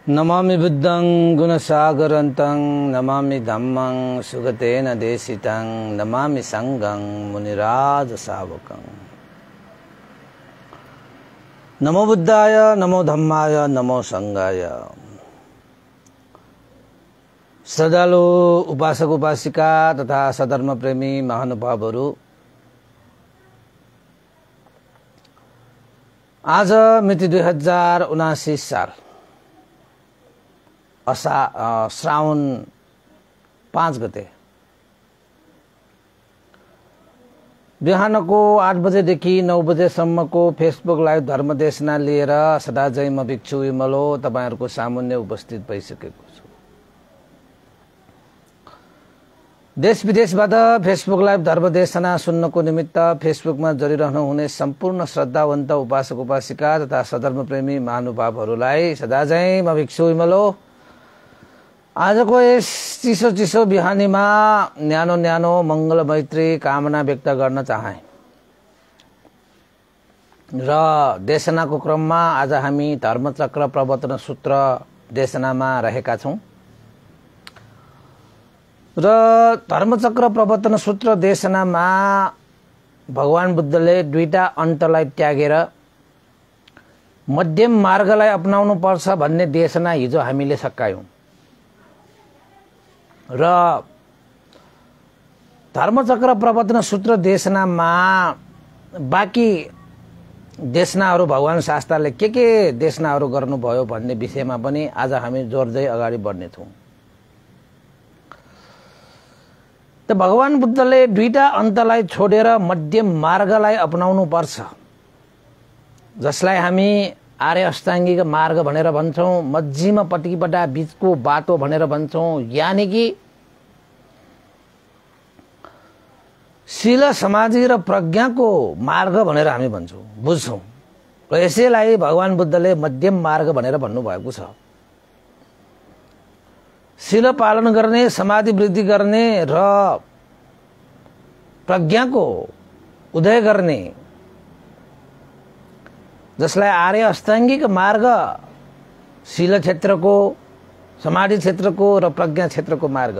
नमामि बुद्धं गुणसागरन्तं नमामि धम्मं सुगतेन देशितं नमामि संघं मुनिराजसावकं। नमो बुद्धाय, नमो धम्माय, नमो संघाय। श्रद्धालु उपासक उपासिका तथा सधर्म प्रेमी महानुभावहरू, आज मिति 2079 साल श्रावण 5 गते बिहानको 8 बजेदेखि 9 बजेसम्मको फेसबुक लाइभ धर्मदेशना लिएर सदाझै म भिक्षु विमल हो तपाईहरुको सामुन्ने उपस्थित भइसकेको छु। देश विदेशबाट फेसबुक लाइभ धर्मदेशना सुन्नको निमित्त फेसबुकमा जोडिरहनु हुने सम्पूर्ण श्रद्धावन्त उपासक उपासिका तथा सधर्म प्रेमी महानुभावहरूलाई सदाझै म भिक्षु विमल हो आजको यस चिसो बिहानीमा न्यानो मंगल मैत्री कामना व्यक्त गर्न चाहे र देशनाको क्रममा आज हामी धर्मचक्र प्रवर्तन सूत्र देशनामा रहेका छौं र धर्मचक्र प्रवर्तन सूत्र देशनामा भगवान बुद्धले दुईटा अन्तलाई त्यागेर मध्यम मार्गलाई अपनाउनु पर्छ भन्ने देशना हिजो हामीले सकायौं र धर्मचक्र प्रवर्तन सूत्र देशनामा बाँकी देशनाहरू भगवान शास्त्रले के देशनाहरू गर्नुभयो भन्ने विषयमा पनि आज हामी जोड्दै अगाडि बढ्ने छौं। त भगवान बुद्धले दुईटा अन्तलाई छोडेर मध्यम मार्गलाई अपनाउनु पर्छ जसलाई हामी आर्य अष्टाङ्गिक मार्ग भनेर भन्छौं, मध्यम पट्टिबाट बीचको बाटो भनेर भन्छौं, यानी कि शील समाधि र प्रज्ञाको मार्ग भनेर हामी भन्छौं बुझ्छौं र यसैलाई भगवान बुद्धले मध्यम मार्ग भनेर भन्नुभएको छ। शील पालन गर्ने, समाधि वृद्धि गर्ने र प्रज्ञाको उदय गर्ने जसलाई आर्य अष्टाङ्गिक मार्ग, शील क्षेत्रको, समाधि क्षेत्रको र प्रज्ञा क्षेत्रको मार्ग।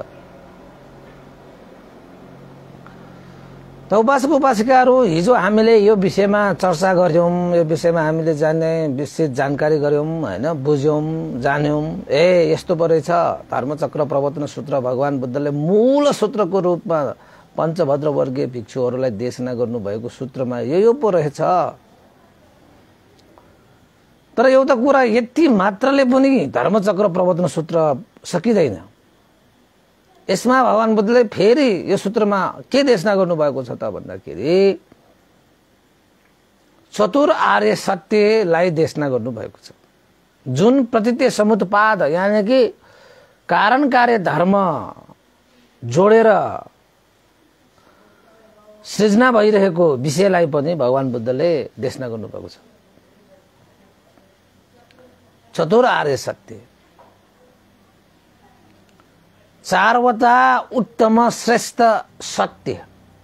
त उपासक उपासिकाहरू हिजो हामीले यो विषयमा चर्चा गर्यौं, यो विषयमा हामीले जान्ने विशेष जानकारी गर्यौं हैन, बुझ्यौं, जान्यौं। यस्तो पो रहेछ धर्मचक्र प्रवर्तन सूत्र भगवान बुद्धले मूल सूत्रको रूपमा पञ्चभद्र वर्गीय भिक्षुहरूलाई देशना गर्नुभएको सूत्रमा यो पो रहेछ। तर एउटा कुरा यति मात्रले पनि धर्मचक्र प्रवर्तन सूत्र सकिदैन। यसमा भगवान बुद्धले फेरि यो सूत्रमा के देशना गर्नुभएको छ त भन्दाखेरि चतुर आर्य सत्यलाई देशना गर्नुभएको छ, जुन प्रतीत्य समुत्पाद यानी कि कारण कार्य धर्म जोडेर सृजना भइरहेको विषयलाई पनि भगवान बुद्धले देशना गर्नुभएको छ। चतुर आर्य सत्य चारवटा उत्तम श्रेष्ठ सत्य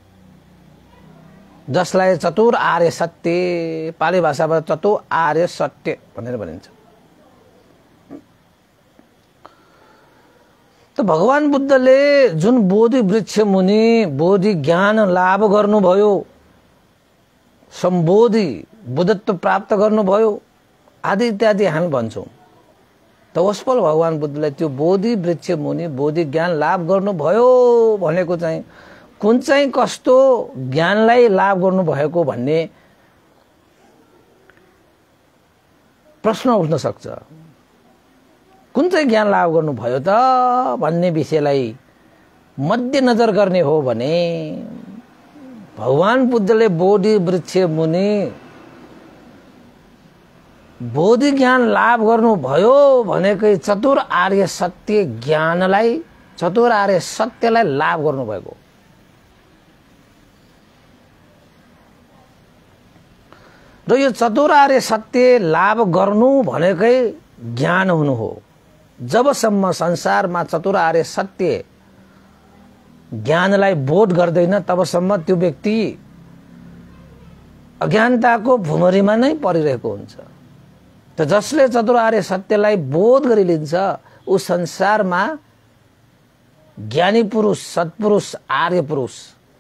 जसलाई चतुर आर्य सत्य, पाली भाषामा चतुर आर्य सत्य भनेर भनिन्छ। त भगवान बुद्धले जुन बोधि वृक्ष मुनि बोधि ज्ञान लाभ गर्नुभयो, सम्बोधि बुद्धत्व प्राप्त गर्नुभयो आदि इत्यादि हामी भन्छौं। त उसपल भगवान बुद्धले त्यो बोधि वृक्ष मुनि बोधि ज्ञान लाभ गर्नुभयो भनेको चाहिँ कुन चाहिँ कस्तो ज्ञानलाई लाभ गर्नुभएको भन्ने प्रश्न उठ्न सक्छ। कुन चाहिँ ज्ञान लाभ गर्नुभयो त भन्ने विषयलाई मध्यनजर गर्ने हो भने भगवान बुद्धले बोधि वृक्ष मुनि बोधि ज्ञान लाभ गर्नुभयो भनेकै चतुर आर्य सत्य ज्ञानलाई, चतुर आर्य सत्यलाई लाभ गर्नुभएको। र यो चतुर आर्य सत्य लाभ गर्नु भनेकै ज्ञान हुनु हो। जबसम्म संसारमा चतुर आर्य सत्य ज्ञानलाई बोध गर्दैन तबसम्म त्यो व्यक्ति अज्ञानताको भुमरीमा नै परिरहेको हुन्छ। त जसले चतुर आर्य सत्यलाई बोध गरिलिन्छ ऊ संसारमा ज्ञानी पुरुष, सत्पुरुष, आर्य पुरुष,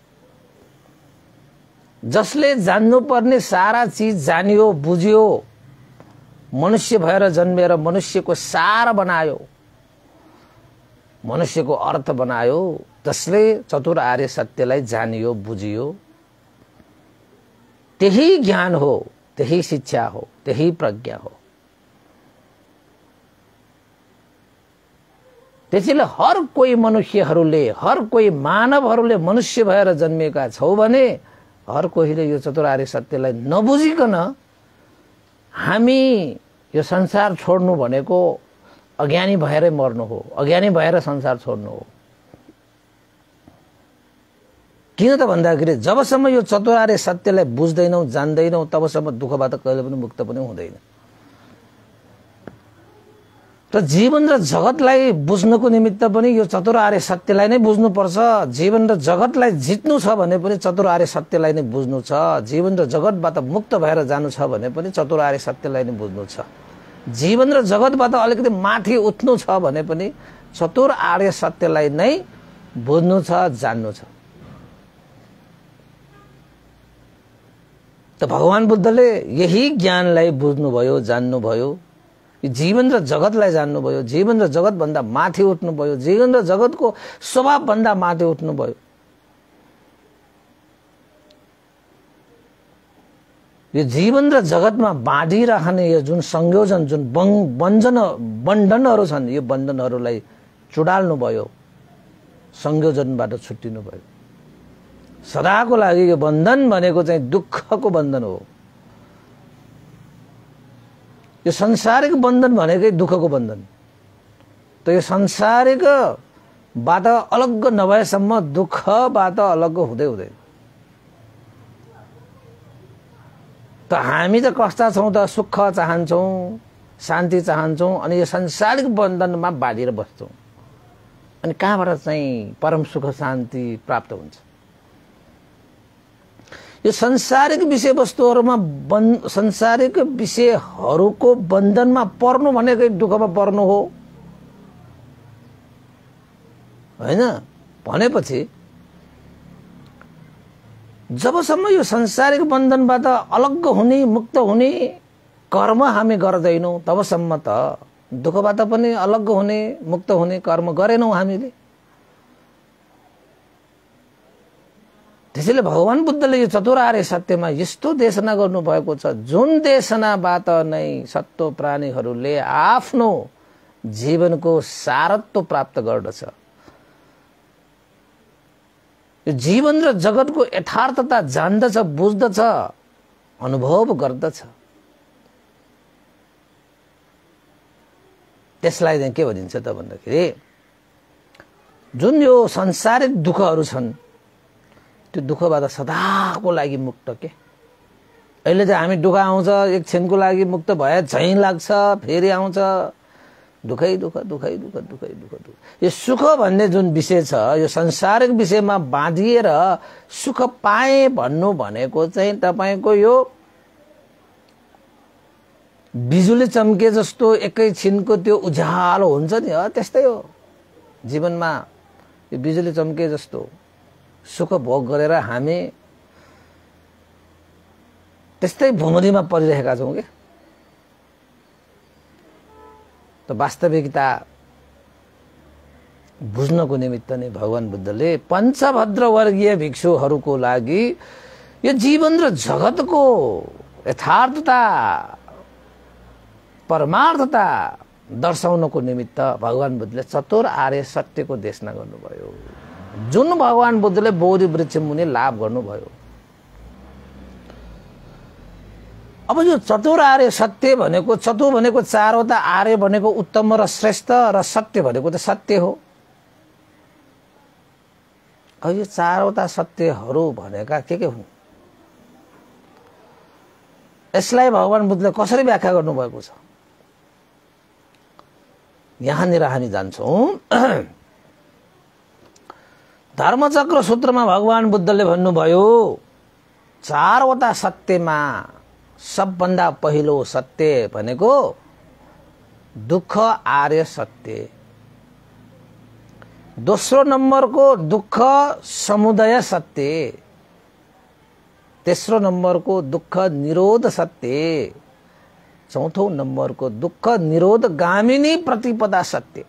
जसले जान्नुपर्ने सारा चीज जानियो, बुझियो, मनुष्य भएर जन्मेर मनुष्यको सार बनायो, मनुष्यको अर्थ बनायो, जसले चतुर आर्य सत्यलाई जानियो, बुझियो, त्यही ज्ञान हो, त्यही शिक्षा हो, त्यही प्रज्ञा हो। त्यसैले हर कोही मनुष्यहरूले, हर कोही मानवहरूले मनुष्य भएर जन्मिएका छौ भने हर कोहीले यो चतुर आर्य सत्यलाई नबुझिकन हामी यो संसार छोड्नु भनेको अज्ञानी भएरै मर्नु हो, अज्ञानी भएर संसार छोड्नु हो। किन त भन्दाखेरि जबसम्म यो चतुर आर्य सत्यलाई बुझ्दैनौ, जान्दैनौ, तबसम्म दुःखबाट कहिले पनि मुक्त पनि हुँदैन। र जीवन र जगतलाई बुझ्नको निमित्त पनि यो चतुर आर्य सत्यलाई नै बुझ्नुपर्छ। जीवन र जगतलाई जित्नु छ भने पनि चतुर आर्य सत्यलाई नै बुझ्नु छ। जीवन र जगतबाट मुक्त भएर जानु छ भने पनि चतुर आर्य सत्यलाई नै बुझ्नु छ। जीवन र जगतबाट अलिकति माथि उठ्नु छ भने पनि चतुर आर्य सत्यलाई नै बुझ्नु छ, जान्नु छ। त भगवान बुद्धले यही ज्ञानलाई बुझ्नुभयो, जान्नुभयो, जीवन र जगतलाई जान्नुभयो, जीवन र जगत भन्दा माथि उठ्नुभयो, जीवन र जगतको स्वभाव भन्दा माथि उठ्नुभयो। यो जीवन र जगतमा बाँडिरहने यो जुन संयोजन, जुन बन्धनहरू छन्, यो बन्धनहरूलाई चुडाल्नु भयो, संयोजनबाट छुट्टिनु भयो। सदाको लागि यो बन्धन भनेको चाहिँ दुःखको बन्धन हो। यो संसारिक बन्धन भनेकै दुःखको बन्धन। त यो संसारिकबाट अलग नभएसम्म दुःखबाट अलग हुँदै हुँदैन। त हामी त कस्ता छौँ त सुख चाहन्छौँ, शान्ति चाहन्छौँ, अनि यो संसारिक बन्धनमा बाँधिएर बस्छौँ। अनि कहाँबाट चाहिँ परम सुख शान्ति प्राप्त हुन्छ? यो संसारिक विषयवस्तुहरूमा संसारिक विषयहरूको बन्धनमा पर्नु भनेकै दुःखमा पर्नु हो हैन? भनेपछि जबसम्म यो संसारिक बन्धनबाट अलग हुने, मुक्त हुने कर्म हामी गर्दैनौं तबसम्म त दुःखबाट पनि अलग हुने, मुक्त हुने कर्म गरेनौं हामीले। त्यसैले भगवान बुद्धले यो चतुर आर्य सत्यमा यस्तो देशना गर्नुभएको छ, जुन देशनाबाट नै सत्व प्राणीहरूले आफ्नो जीवनको सारत्व प्राप्त गर्दछ। यो जीवन र जगतको यथार्थता जान्दछ, बुझ्दछ, अनुभव गर्दछ। त्यसलाई चाहिँ के भनिन्छ त भन्दाखेरि जुन यो सांसारिक दुःखहरू छन् त्यो दुःखबाट सदाको लागि मुक्त के। अहिले चाहिँ हामी दुःख आउँछ, एकछिनको लागि मुक्त भए झैं लाग्छ, फेरि आउँछ, दुःखै दुःख, दुःखै दुःख, दुःखै दुःख, दुःख। यो सुख भन्ने जुन विषय छ, यो संसारिक विषयमा बाँधिएर सुख पाए भन्नु भनेको चाहिँ तपाईको यो बिजुली चम्के जस्तो एकैछिनको त्यो उज्यालो हुन्छ नि, त्यस्तै हो जीवनमा। यो बिजुली चम्के जस्तो सुख भोग गरेर हामी त्यस्तै भुमरीमा परिरहेका छौं के। त वास्तविकता बुझ्नको निमित्त नै भगवान बुद्धले पञ्चभद्र वर्गीय भिक्षुहरूको लागि यो जीवन र जगतको यथार्थता, परमार्थता दर्शाउनको निमित्त भगवान बुद्धले चतुर आर्य सत्यको देशना गर्नुभयो, जुन भगवान बुद्धले बोधि वृक्ष मुनि लाभ गर्नुभयो। अब यो चतुर आर्य सत्य भनेको, चतुर भनेको चारवटा, आर्य भनेको उत्तम र श्रेष्ठ, र सत्य भनेको त सत्य हो। अब यो चारवटा सत्यहरू भनेका के हुन्? यसलाई भगवान बुद्धले कसरी व्याख्या गर्नुभएको छ यहाँनिर हामी जान्छौं। धर्मचक्र सूत्रमा भगवान बुद्धले भन्नुभयो चारवटा सत्यमा सबभन्दा पहिलो सत्य भनेको दुःख आर्य सत्य, दोस्रो नम्बरको दुःख समुदय सत्य, तेस्रो नम्बरको दुःख निरोध सत्य, चौथो नम्बरको दुःख निरोध गामिनी प्रतिपदा सत्य।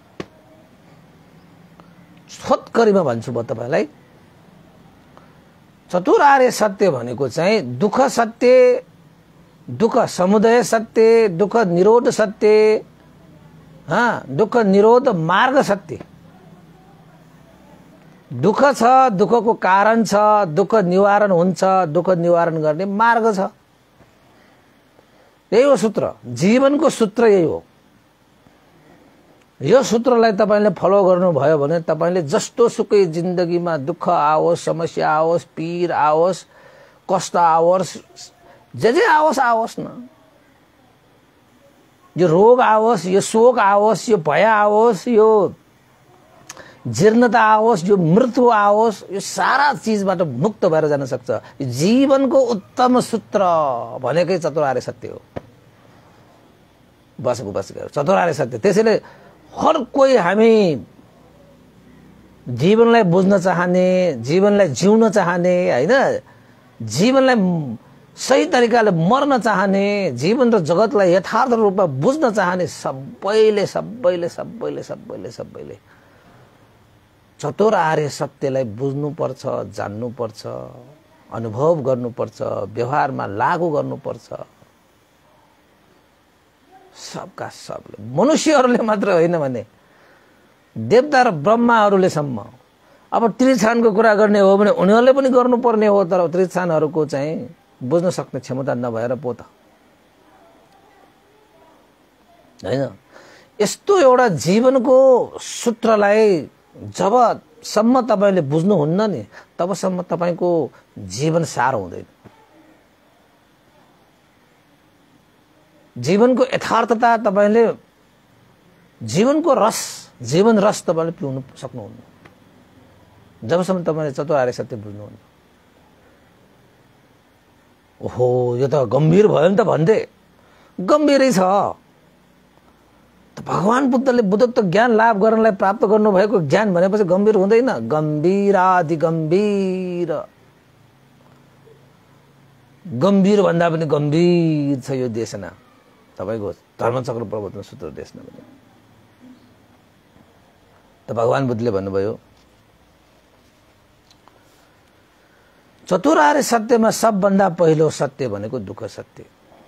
छोटकरीमा भन्छु म तपाईलाई, चतुरार्य सत्य भनेको चाहिँ दुःख सत्य, दुःख समुदय सत्य, दुःख निरोध सत्य, दुःख निरोध मार्ग सत्य। दुःख छ, दुःखको कारण छ, दुःख निवारण हुन्छ, दुःख निवारण गर्ने मार्ग छ। यही हो सूत्र, जीवनको सूत्र यही हो। यो सूत्रलाई तपाईले फलो गर्नुभयो भने तपाईले जस्तो सुकै जिन्दगीमा दुःख आओस्, समस्या आओस्, पीर आओस्, कष्ट आओस्, जे आओस् न, यो रोग आओस्, यो शोक आओस्, यो भय आओस्, यो जीर्णता आओस्, यो मृत्यु आओस्, यो सारा चीजबाट मुक्त भएर जान सक्छ। जीवनको उत्तम सूत्र भनेकै चतुरार्य सत्य हो। बसेको चतुरार्य सत्य। त्यसैले हर कोही हामी जीवनलाई बुझ्न चाहने, जीवनलाई जिउन चाहने, हैन, जीवनलाई सही तरिकाले मर्न चाहने, जीवन र जगतलाई यथार्थ रूपमा बुझ्न चाहने सबैले चतुरार्य सत्यलाई बुझ्नुपर्छ, जान्नुपर्छ, अनुभव गर्नुपर्छ, व्यवहारमा लागू गर्नुपर्छ। सबका सबले, मनुष्यहरूले मात्र होइन भने देवता र ब्रह्माहरूले सम्म। अब त्रिछानको कुरा गर्ने हो भने उनीहरूले पनि गर्नुपर्ने हो, तर त्रिछानहरूको चाहिँ बुझ्न सक्ने क्षमता नभएर पो त हैन। यस्तो एउटा जीवनको सूत्रलाई जबसम्म तपाईले बुझ्नुहुन्न नि, तबसम्म तपाईको जीवन सार हुँदैन। जीवनको यथार्थता तपाईले, जीवनको रस, जीवन रस तपाईले पिउन सक्नुहुन्न जबसम्म तपाईले चतुरार्य सत्य बुझ्नुहुन्न। ओहो, यो त गम्भीर भयो नि त भन्थे, गम्भीरै छ। भगवान बुद्धले बुद्धत्व ज्ञान लाभ गर्नलाई प्राप्त गर्नु भएको ज्ञान भनेपछि गम्भीर हुँदैन? गम्भीरादि गम्भीर, गम्भीर भन्दा पनि गम्भीर छ यो देशना तपाईको धर्मचक्र प्रवर्तन सूत्र देशना। त भगवान बुद्धले भन्नुभयो चतुरार्य सत्यमा सबभन्दा पहिलो सत्य भनेको दुःख सत्य।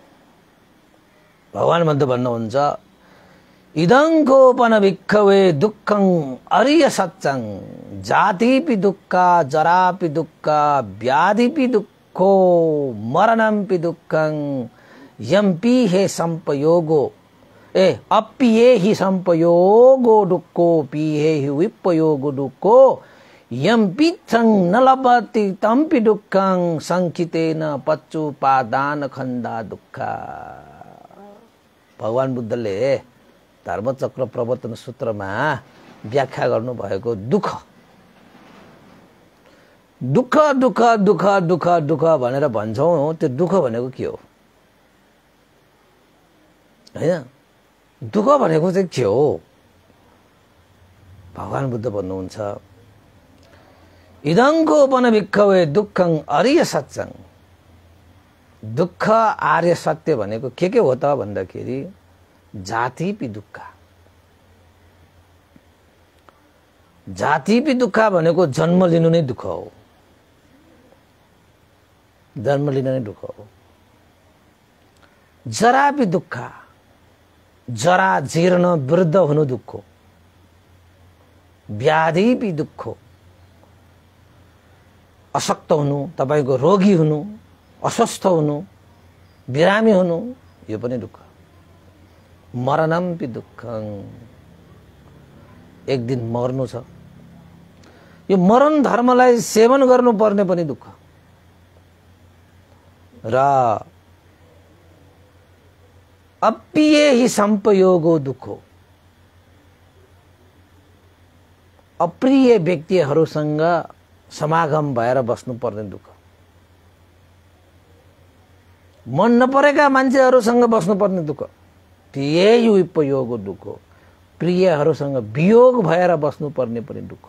भगवान बुद्ध भन्नुहुन्छ इदंकोपन भिक्खवे दुःखं अरिय सत्यं जातिपि दुःखा जरापि दुःखा व्याधिपि दुःखो मरणंपि दुःखं यम्पि हे संपयोगो अप्पिये हि संपयोगो दुःखो पीहे हि विपयोगो दुःखो यम्पिच्छं न लभति तम्पि दुःखं संकितेन पच्चुपादान खंदा दुःखा। भगवान बुद्धले धर्मचक्र प्रवर्तन सूत्रमा व्याख्या गर्नु भएको दुःख, दुःख दुःख दुःख दुःख दुःख भनेर भन्छौं, त्यो दुःख भनेको के हो हैन? दुःख भनेको चाहिँ के हो? भगवान बुद्ध भन्नुहुन्छ इदंकोपन भिक्खवे दुःखं अरिय सत्यं। दुःख आर्य सत्य भनेको के हो त भन्दाखेरि जातिपि दुःख। जातिपि दुःख भनेको जन्म लिनु नै दुःख हो, जन्म लिनु नै दुःख हो। जरापि दुःख, जरा जीर्ण वृद्ध हुनु दुःख हो। व्याधिपि दुःख, अशक्त हुनु, तपाईको रोगी हुनु, अस्वस्थ हुनु, बिरामी हुनु, यो पनि दुःख। मरणंपि दुःखं, एक दिन मर्नु छ, यो मरण धर्मलाई सेवन गर्नुपर्ने पनि दुःख। र अप्पिये हि संपयोगो दुःखो, अप्रिय व्यक्तिहरूसँग समागम भएर बस्नु पर्ने दुःख। मन नपरेका मान्छेहरूसँग बस्नुपर्ने दुःख, यही विपयोग दुःख हो। प्रियहरूसँग वियोग भएर बस्नुपर्ने पनि दुःख।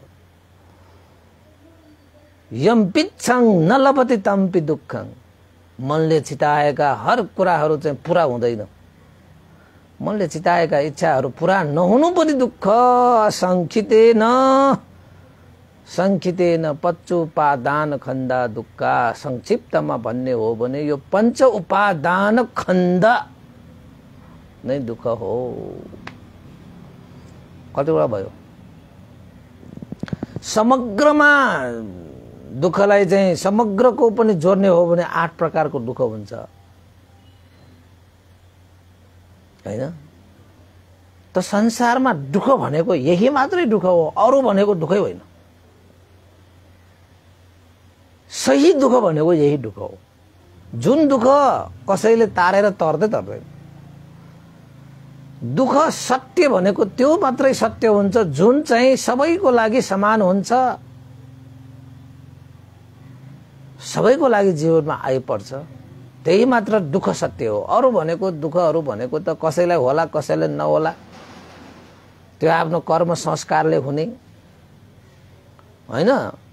यम पिच्छङ नलभति तम्पि दुःखङ, मनले चिताएका हर कुराहरू चाहिँ पुरा हुँदैन। मनले चिताएका इच्छाहरू पुरा नहुनु पनि दुःख। संखितेन पञ्चोपादान खण्ड दुःख। संक्षिप्तमा भन्ने हो भने यो पञ्च उपादान खण्ड नै दुःख हो। कतिवटा भयो? समग्रमा दुःखलाई चाहिँ समग्रको पनि जोड्ने हो भने 8 प्रकारको दुःख हुन्छ हैन? त संसारमा दुःख भनेको यही मात्रै दुःख हो, अरु भनेको दुःखै होइन। सही दुःख भनेको यही दुःख हो। जुन दुःख कसैले तारेर तर्दैन। दुःख सत्य भनेको त्यो मात्रै सत्य हुन्छ जुन चाहिँ सबैको लागि समान हुन्छ, सबैको लागि जीवनमा आइपर्छ। त्यही मात्र दुःख सत्य हो। अरु भनेको दुःखहरू भनेको त कसैलाई होला कसैलाई नहोला, त्यो आफ्नो कर्म संस्कारले हुने हैन।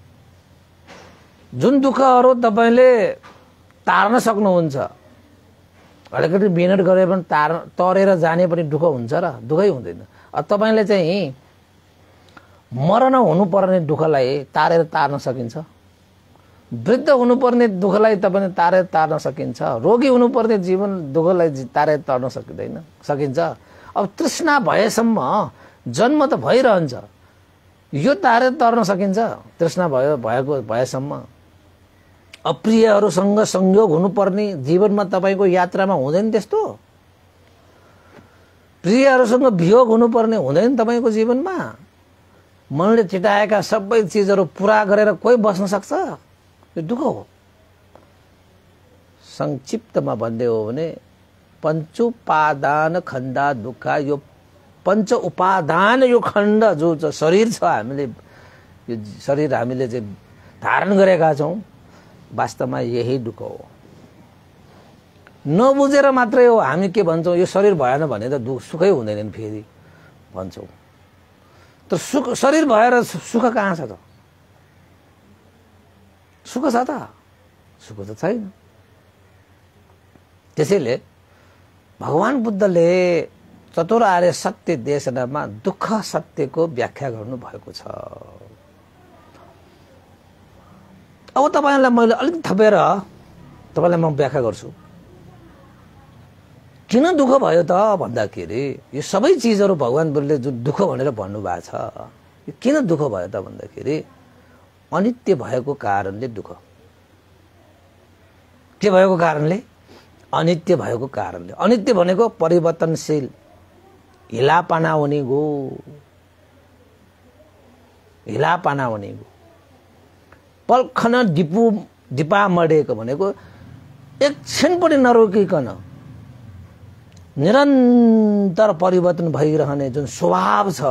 जुन दुःखहरू तपाईले तार्न सक्नुहुन्छ, अलिकति मिहिनेत गरे पनि तरेर जाने पनि दुःख हुन्छ र दुःखै हुँदैन। तपाईले चाहिँ मरण हुनुपर्ने दुःखलाई तारेर तार्न सकिन्छ, वृद्ध हुनुपर्ने दुःखलाई तपाईले तारेर तार्न सकिन्छ, रोगी हुनुपर्ने जीवन दुःखलाई तारेर तार्न सकिन्छ। अब तृष्णा भएसम्म जन्म त भइरहन्छ, यो तारेर तार्न सकिन्छ तृष्णा भएसम्म। अप्रियहरूसँग संयोग हुनुपर्ने जीवनमा तपाईको यात्रामा हुँदैन त्यस्तो। प्रियहरूसँग वियोग हुनुपर्ने हुँदैन तपाईको जीवनमा। मनले चिताएका सबै चीजहरू पूरा गरेर कोही बस्न सक्छ? यो दुःख हो। संक्षिप्तमा भन्ने हो भने पञ्चोपादान खण्ड दुःख। यो पञ्च उपादान यो खण्ड जो शरीर छ, हामीले यो शरीर हामीले चाहिँ धारण गरेका छौं, वास्तवमा यही दुःख हो। नबुझेर मात्रै हो हामी के भन्छौं, यो शरीर भएन भने त सुखै हुँदैन फेरि भन्छौं। तर शरीर भएर सुख कहाँ छ त? सुख छ त? सुख त छैन। त्यसैले भगवान बुद्धले चतुर आर्य सत्य देशनामा दुःख सत्यको व्याख्या गर्नु भएको छ। अब तपाईलाई मैले अलिक थपेर तपाईलाई म व्याख्या गर्छु। किन दुःख भयो त भन्दाखेरि यो सबै चीजहरू भगवान बुद्धले जुन दुःख भनेर भन्नु भएको छ, यो किन दुःख भयो त भन्दाखेरि अनित्य भएको कारणले दुःख। के भएको कारणले? अनित्य भएको कारणले। अनित्य भनेको परिवर्तनशील, हिलापाना हुने गो, हिलापाना हुने गो। पलखन दिपा मडेको भनेको एकछिन पनि नरोकिकन निरन्तर परिवर्तन भइरहने जुन स्वभाव छ,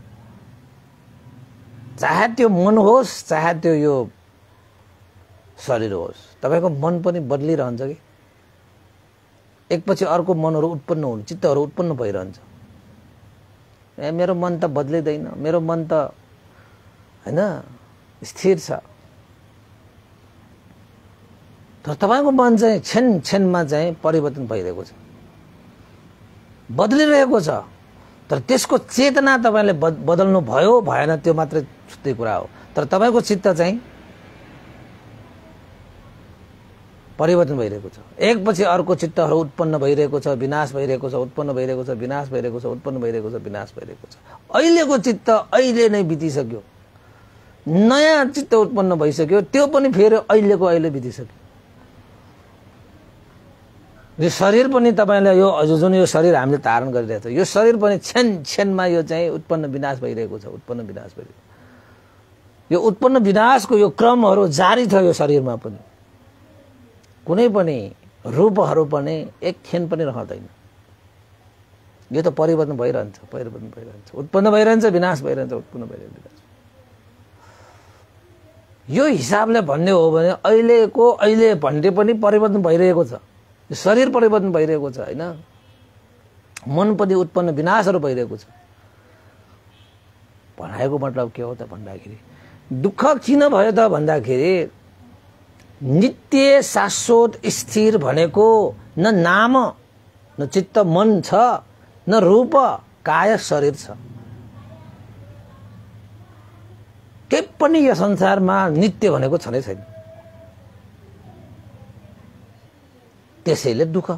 चाहे त्यो मन होस् चाहे त्यो यो शरीर होस्, तपाईको मन पनि बदलिरहन्छ कि एकपछि अर्को मनहरू उत्पन्न हुने, चित्तहरू उत्पन्न भइरहन्छ। मेरो मन त बदलिदैन, मेरो मन त हैन स्थिर छ। तर तपाईको मन चाहिँ क्षण-क्षणमा चाहिँ परिवर्तन भइरहेको छ, बदलिरहेको छ। तर त्यसको चेतना तपाईले बदल्नु भयो भएन त्यो मात्र छुट्टै कुरा हो। तर तपाईको चित्त चाहिँ परिवर्तन भइरहेको छ। एकपछि अर्को चित्तहरू उत्पन्न भइरहेको छ, विनाश भइरहेको छ, उत्पन्न भइरहेको छ, विनाश भइरहेको छ, उत्पन्न भइरहेको छ, विनाश भइरहेको छ। अहिलेको चित्त अहिले नै बितिसक्यो, नयाँ चित्त उत्पन्न भइसक्यो, त्यो पनि फेरि अहिलेको अहिले बितिसक्यो। यो शरीर पनि तपाईलाई यो जुन यो शरीर हामीले धारण गरिरहेको छ, यो शरीर पनि क्षण-क्षणमा यो चाहिँ उत्पन्न विनाश भइरहेको छ, उत्पन्न विनाश भइरहेको। यो उत्पन्न विनाशको यो क्रमहरू जारी छ यो शरीरमा पनि। कुनै पनि रूपहरू पनि एक क्षण पनि रहँदैन। यो त परिवर्तन भइरहन्छ, परिवर्तन भइरहन्छ, उत्पन्न भइरहन्छ, विनाश भइरहन्छ, उत्पन्न भइरहन्छ। यो हिसाबले भन्ने हो भने अहिलेको अहिले भन्ने पनि परिवर्तन भइरहेको छ। शरीर परिवर्तन भइरहेको छ हैन, मन पनि उत्पन्न विनाशहरू भइरहेको छ। भनेको मतलब के हो त भन्दाखेरि दुःख किन भयो त भन्दाखेरि नित्य शाश्वत स्थिर भनेको न नाम न चित्त मन छ, न रूप काय शरीर छ। केही पनि यो संसारमा नित्य भनेको छँदै छैन। त्यसैले दुःख,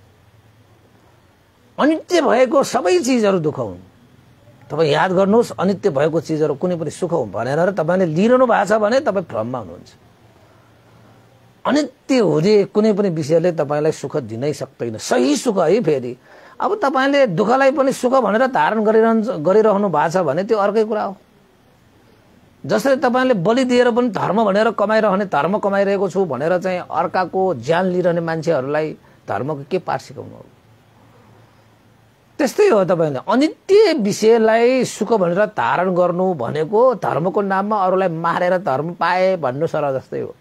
अनित्य भएको सबै चिजहरू दुःख हुन्। तपाईँ याद गर्नुहोस्, अनित्य भएको चिजहरू कुनै पनि सुख हो भनेर तपाईँले लिइरहनु भएको छ भने तपाईँ भ्रममा हुनुहुन्छ। अनित्य हुने कुनै पनि विषयले तपाईँलाई सुख दिनै सक्दैन, सही सुख है। फेरि अब तपाईँले दुःखलाई पनि सुख भनेर धारण गरिरहनु भएको छ भने त्यो अर्कै कुरा हो। जसरी तपाईँले बलि दिएर पनि धर्म भनेर कमाइरहने, धर्म कमाइरहेको छु भनेर चाहिँ अर्काको ज्यान लिइरहने मान्छेहरूलाई धर्मको के पाठ सिकाउनु हो? त्यस्तै हो। तपाईँले अनित्य विषयलाई सुख भनेर धारण गर्नु भनेको धर्मको नाममा अरूलाई मारेर धर्म पाए भन्नु सरह जस्तै हो।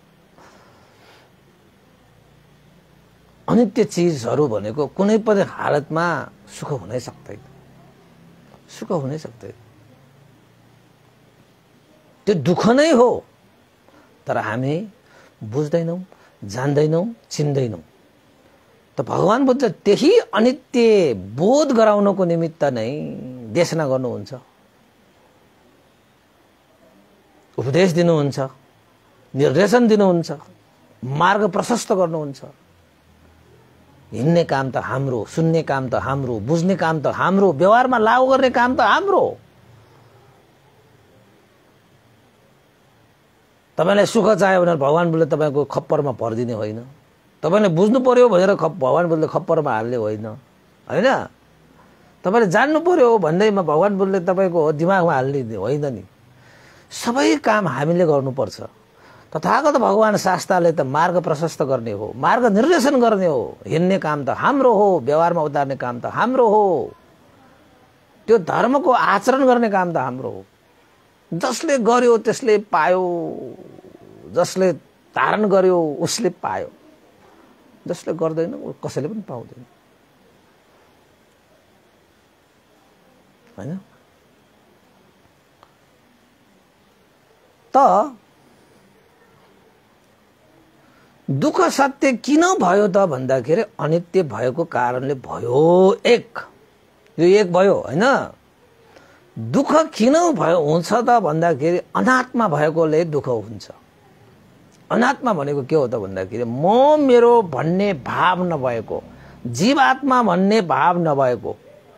अनित्य चिजहरू भनेको कुनै पनि हालतमा सुख हुनै सक्दैन, सुख हुनै सक्दैन। त्यो दुःख नै हो, तर हामी बुझ्दैनौँ, जान्दैनौँ, चिन्दैनौँ। त भगवान बुद्ध त्यही अनित्य बोध गराउनको निमित्त नै देशना गर्नुहुन्छ, उपदेश दिनुहुन्छ, निर्देशन दिनुहुन्छ, मार्ग प्रशस्त गर्नुहुन्छ। हिँड्ने काम त हाम्रो, सुन्ने काम त हाम्रो, बुझ्ने काम त हाम्रो, व्यवहारमा लागू गर्ने काम त हाम्रो। तपाईलाई सुख चाहियो भनेर भगवान बुद्धले तपाईको खप्परमा भर्दिने होइन। तपाईले बुझ्नु पर्यो भनेर भगवान बुद्धले खप्परमा हाल्ने होइन, हैन? तपाईले जान्नु पर्यो भन्दैमा भगवान बुद्धले तपाईको दिमागमा हाल्ने होइन नि। सबै काम हामीले गर्नुपर्छ। तथागत भगवान शास्त्रले त मार्ग प्रशस्त गर्ने हो, मार्ग निर्देशन गर्ने हो। हिँड्ने काम त हाम्रो हो, व्यवहारमा उतार्ने काम त हाम्रो हो, त्यो धर्मको आचरण गर्ने काम त हाम्रो हो। जसले गर्यो त्यसले पायो, जसले धारण गर्यो उसले पायो, जसले गर्दैन कसैले पनि पाउँदैन, हैन? त दुःख सत्य किन भयो त भन्दाखेरि अनित्य भएको कारणले भयो। यो एक भयो, हैन? दुःख किन भयो हुन्छ त भन्दाखेरि अनात्मा भएकोले दुःख हुन्छ। अनात्मा भनेको के हो त भन्दाखेरि म मेरो भन्ने भाव नभएको, जीवात्मा भन्ने भाव नभएको।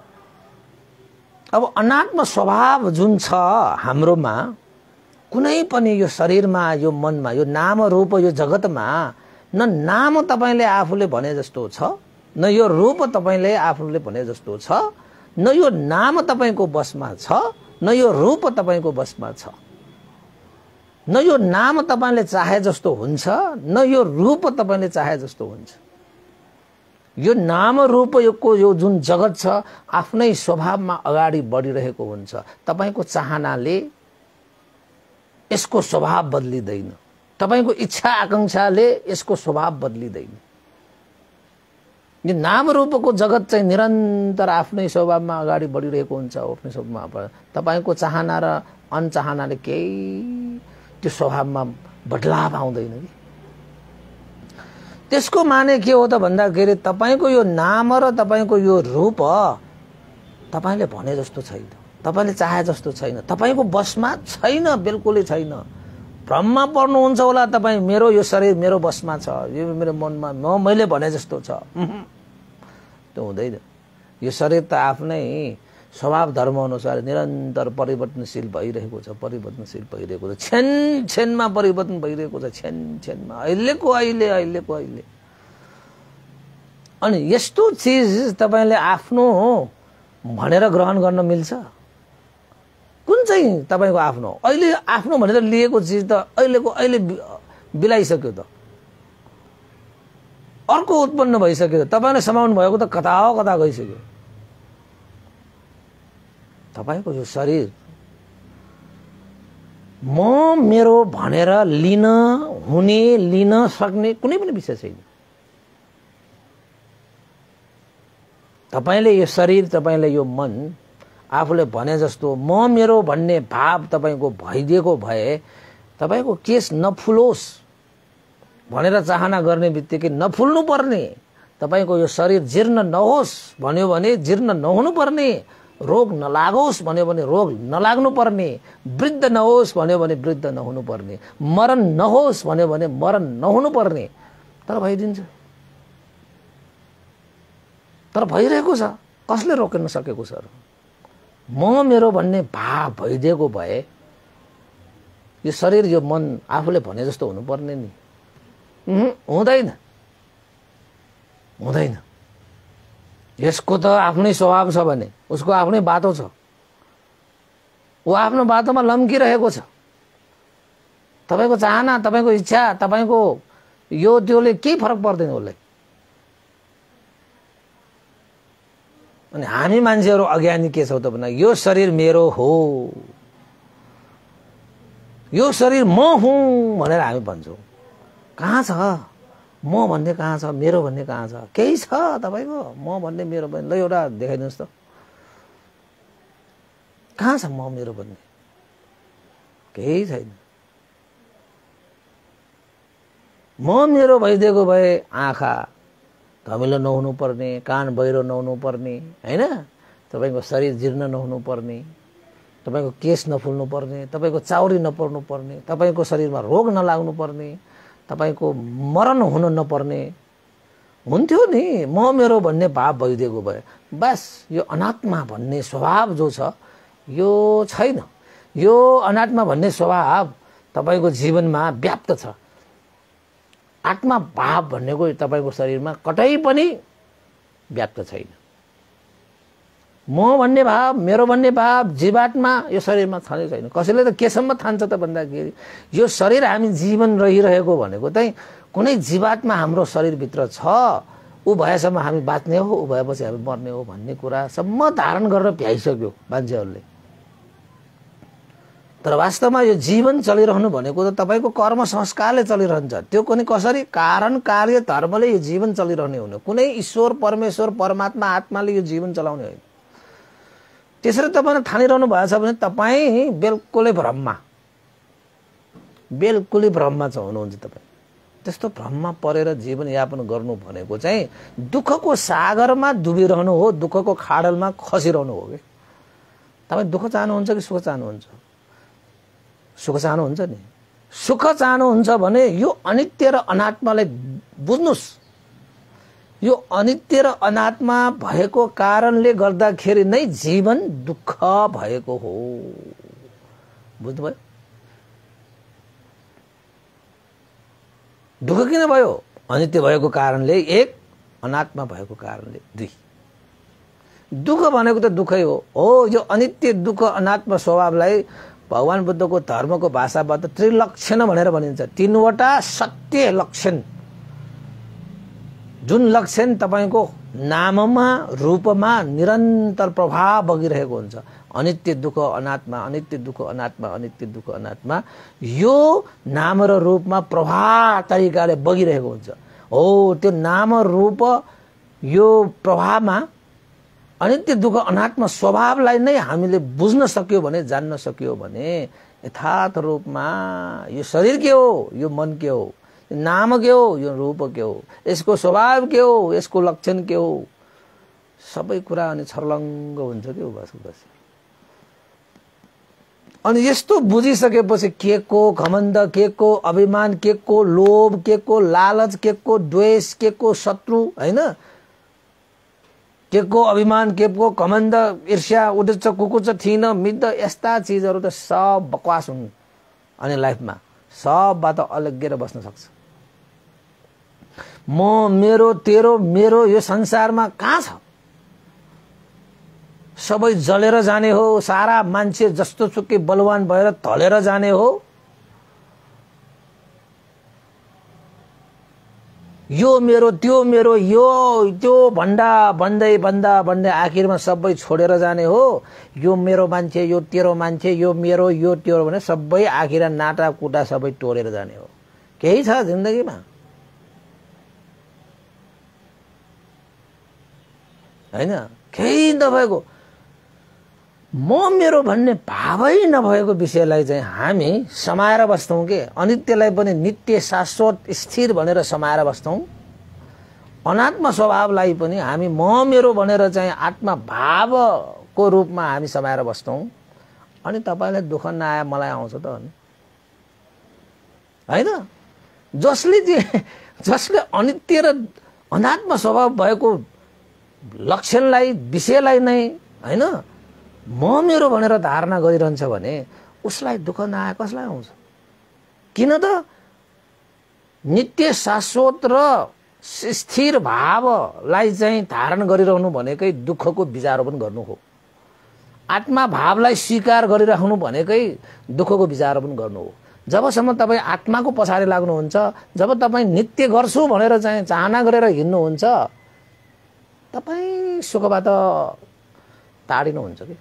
अब अनात्मा स्वभाव जुन छ हाम्रोमा, कुनै पनि यो शरीरमा, यो मनमा, यो नाम रूप, यो जगतमा न नाम तपाईले आफूले भने जस्तो छ, न यो रूप तपाईले आफूले भने जस्तो छ, न यो नाम तपाईको बसमा छ, न यो रूप तपाईको बसमा छ। न यो नाम तपाईले चाहे जस्तो हुन्छ, न यो रूप तपाईले चाहे जस्तो हुन्छ। यो नाम रूपको यो जुन जगत छ आफ्नै स्वभावमा अगाडि बढिरहेको हुन्छ। तपाईको चाहनाले यसको स्वभाव बदलिदैन, तपाईको इच्छा आकांक्षाले यसको स्वभाव बदलिदैन। यो नाम रूपको जगत चाहिँ निरन्तर आफ्नै स्वभावमा अगाडि बढिरहेको हुन्छ। आफ्नै स्वभावमा तपाईको चाहना र अनचाहनाले केही त्यो स्वभावमा बदलाव आउँदैन कि। त्यसको माने के हो त भन्दाखेरि तपाईको यो नाम र तपाईको यो रूप तपाईले भने जस्तो छैन, तपाईले चाहे जस्तो छैन, तपाईको बसमा छैन, बिल्कुलै छैन। भ्रममा पर्नुहुन्छ होला तपाई, मेरो यो शरीर मेरो बसमा छ, यो मेरो मनमा मैले भने जस्तो छ। त्यो हुँदैन। यो शरीर त आफ्नै स्वभाव धर्म अनुसार निरन्तर परिवर्तनशील भइरहेको छ, परिवर्तनशील भइरहेको छ, क्षण क्षणमा परिवर्तन भइरहेको छ, क्षण क्षणमा, अहिलेको अहिले, अहिलेको अहिले। अनि यस्तो चीज तपाईले आफ्नो भनेर ग्रहण गर्न मिल्छ? कुन चाहिँ तपाईको आफ्नो? अहिले आफ्नो भनेर लिएको चीज त अहिलेको अहिले बिलाइसक्यो त, अर्को उत्पन्न भइसक्यो। तपाईले समाउनु भएको त कता हो कता गइसक्यो। तपाईको यो शरीर म मेरो भनेर लिन हुने, लिन सक्ने कुनै पनि विषय छैन। तपाईले यो शरीर, तपाईले यो मन आफूले भने जस्तो म मेरो भन्ने भाव तपाईको भइदिएको भए तपाईको केस नफुलोस् भनेर चाहना गर्ने बित्तिकै नफुल्नु पर्ने, तपाईको यो शरीर जीर्ण नहोस् भन्यो भने जीर्ण नहुनु पर्ने, रोग नलागोस् भन्यो भने रोग नलाग्नु पर्ने, वृद्ध नहोस् भन्यो भने वृद्ध नहुनु पर्ने, मरण नहोस् भन्यो भने मरण नहुनु पर्ने, तर भइदिन्छ। तर भइरहेको छ, कसले रोक्न सकेको छ? म मेरो भन्ने भाव भइदिएको भए यो शरीर यो मन आफूले भने जस्तो हुनुपर्ने नि, हुँदैन हुँदैन। यसको त आफ्नै स्वभाव छ भने उसको आफ्नै बाटो छ, ऊ आफ्नो बाटोमा लम्किरहेको छ। तपाईको चाहना, तपाईको इच्छा, तपाईको यो त्योले केही फरक पर्दैन उसलाई। अनि हामी मान्छेहरू अज्ञानी के छौँ त भन्दा यो शरीर मेरो हो, यो शरीर म हुँ भनेर हामी भन्छौँ। कहाँ छ म भन्ने? कहाँ छ मेरो भन्ने? कहाँ छ? केही छ तपाईको म भन्ने मेरो भन्ने? ल एउटा देखाइदिनुहोस् त, कहाँ छ म मेरो भन्ने? केही छैन। म मेरो भइदिएको भए आँखा धमिलो नहुनु पर्ने, कान बहिरो नहुनु पर्ने, हैन? तपाईको शरीर जीर्ण नहुनु पर्ने, तपाईको केस नफुल्नु पर्ने, तपाईको चाउरी नपर्नु पर्ने, तपाईको शरीरमा रोग नलाग्नु पर्ने, तपाईको मरण हुन नपर्ने हुन्थ्यो नि। म मेरो भन्ने भाव भइदिएको भए बस यो अनात्मा भन्ने स्वभाव जो छ यो छैन। यो अनात्मा भन्ने स्वभाव तपाईको जीवनमा व्याप्त छ। आत्मा भाव भन्नेको तपाईको शरीरमा कतै पनि व्याप्त छैन। म भन्ने भाव, मेरो भन्ने भाव जीवात्मा यो शरीरमा छँदै छैन। कसैले त केसम्म ठान्छ त भन्दाखेरि यो शरीर हामी जीवन रहिरहेको भनेको चाहिँ कुनै जीवात्मा हाम्रो शरीरभित्र छ, ऊ भएसम्म हामी बाँच्ने हो, ऊ भएपछि हामी मर्ने हो भन्ने कुरासम्म धारण गरेर भ्याइसक्यो मान्छेहरूले। तर वास्तवमा यो जीवन चलिरहनु भनेको त तपाईको कर्म संस्कारले चलिरहन्छ। त्यो कुनै कसरी कारण कार्य धर्मले यो जीवन चलिरहने हुनु, कुनै ईश्वर परमेश्वर परमात्मा आत्माले यो जीवन चलाउने होइन। त्यसरी तपाईले ठानिरहनु भएछ भने तपाई बिल्कुलै भ्रममा छ हुनुहुन्छ। तपाई त्यस्तो भ्रममा परेर जीवन यापन गर्नु भनेको चाहिँ दुःखको सागरमा डुबिरहनु हो, दुःखको खाडलमा खसिरहनु हो। के तपाई दुःख चाहनुहुन्छ कि सुख चाहनुहुन्छ? सुख चाहनुहुन्छ नि। सुख चाहनुहुन्छ भने यो अनित्य र अनात्मालाई बुझ्नुस्। यो अनित्य र अनात्मा भएको कारणले गर्दाखेरि नै जीवन दुःख भएको हो। बुझ्नुभयो? दुःख किन भयो? अनित्य भएको कारणले एक, अनात्मा भएको कारणले दुई। दुःख भनेको त दुःखै हो। यो अनित्य दुःख अनात्मा स्वभावलाई भगवान बुद्धको धर्मको भाषाबाट त्रिलक्षण भनेर भनिन्छ। तीनवटा सत्य लक्षण, जुन लक्षण तपाईको नाममा रूपमा निरन्तर प्रभाव बगिरहेको हुन्छ। अनित्य दुःख अनात्मा, अनित्य दुःख अनात्मा, अनित्य दुःख अनात्मा, यो नाम र रूपमा प्रभाव तरिकाले बगिरहेको हुन्छ। हो त्यो नाम रूप यो प्रभावमा अनित्य दुःख अनात्मा स्वभावलाई नै हामीले बुझ्न सक्यो भने, जान्न सक्यो भने यथार्थ रूपमा यो शरीर के हो, यो मन के हो, नाम के हो, यो रूप के हो, यसको स्वभाव के हो, यसको लक्षण के हो, सबै कुरा अनि छर्लङ्ग हुन्छ के बस। अनि यस्तो बुझिसकेपछि के को घमण्ड, के को अभिमान, के को लोभ, के को लालच, के को द्वेष, के को शत्रु, हैन? के को अभिमान, के को घमण्ड, ईर्ष्या, उद्देश्य, कुकुच, थिन, मिद्द, यस्ता चीजहरू त सब बकवास हुन्। अनि लाइफमा सबबाट अलग्गिएर बस्न सक्छ। म, मेरो, तेरो, मेरो यो संसारमा कहाँ छ? सबै जलेर जाने हो। सारा मान्छे जस्तो सुकै बलवान भएर ढलेर जाने हो। यो मेरो, त्यो मेरो, यो त्यो भन्दै आखिरमा सबै छोडेर जाने हो। यो मेरो मान्छे, यो तेरो मान्छे, यो मेरो, यो तेरो भने सबै आखिर नाटा कुटा सबै तोडेर जाने हो। केही छ जिन्दगीमा? हैन, केही नभएको म मेरो भन्ने भावै नभएको विषयलाई चाहिँ हामी समाएर बस्छौं के, अनित्यलाई पनि नित्य शाश्वत स्थिर भनेर समाएर बस्छौं, अनात्म स्वभावलाई पनि हामी म मेरो भनेर चाहिँ आत्मा भावको रूपमा हामी समाएर बस्छौं। अनि तपाईलाई दुःख नआए मलाई आउँछ त हैन। जसले अनित्य र अनात्म स्वभाव भएको लक्षणलाई विषयलाई नै हैन म मेरो भनेर धारणा गरिरहन्छ भने उसलाई दुःख नआए कसलाई आउँछ? किन त नित्य शाश्वत र स्थिर भावलाई चाहिँ धारण गरिरहनु भनेकै दुःखको विचारोपन गर्नु हो। आत्मा भावलाई स्वीकार गरिराख्नु भनेकै दुःखको विचारोपन गर्नु हो। जबसम्म तपाईँ आत्माको पछाडि लाग्नुहुन्छ, जब तपाईँ नित्य गर्छु भनेर चाहिँ चाहना गरेर हिँड्नुहुन्छ, तपाईँ सुखबाट टाढिनुहुन्छ कि।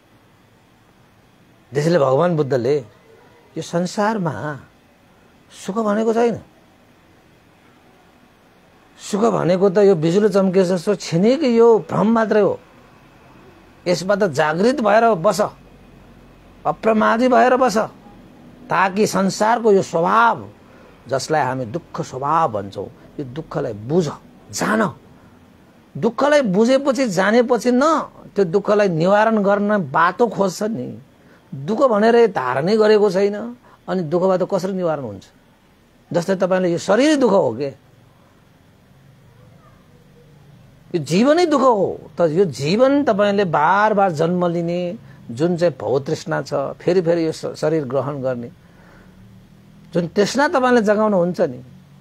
त्यसैले भगवान बुद्धले यो संसारमा सुख भनेको छैन। सुख भनेको त यो बिजुली चम्के जस्तो छिनेको यो भ्रम मात्रै हो। यसबाट जागृत भएर बस, अप्रमादी भएर बस, ताकि संसारको यो स्वभाव जसलाई हामी दुःख स्वभाव भन्छौं, यो दुःखलाई बुझ, जान। दुःखलाई बुझेपछि जानेपछि न त्यो दुःखलाई निवारण गर्न बाटो खोज्छ नि। दुःख भनेर धारणै गरेको छैन, अनि दुःखबाट कसरी निवारण हुन्छ? जस्तै तपाईले यो शरीरै दुःख हो के, यो जीवनै दुःख हो। त यो जीवन तपाईले बार बार जन्म लिने जुन चाहिँ भव तृष्णा छ, फेरि फेरि यो शरीर ग्रहण गर्ने जुन तृष्णा तपाईले जगाउनु हुन्छ नि,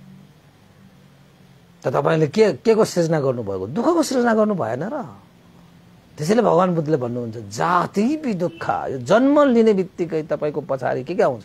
त तपाईले के को सृजना गर्नुभएको? दुःखको सृजना गर्नु भएन र। त्यसैले भगवान बुद्धले भन्नुहुन्छ जाति पि दुःख। यो जन्म लिने बित्तिकै तपाईको पछाडि के आउँछ?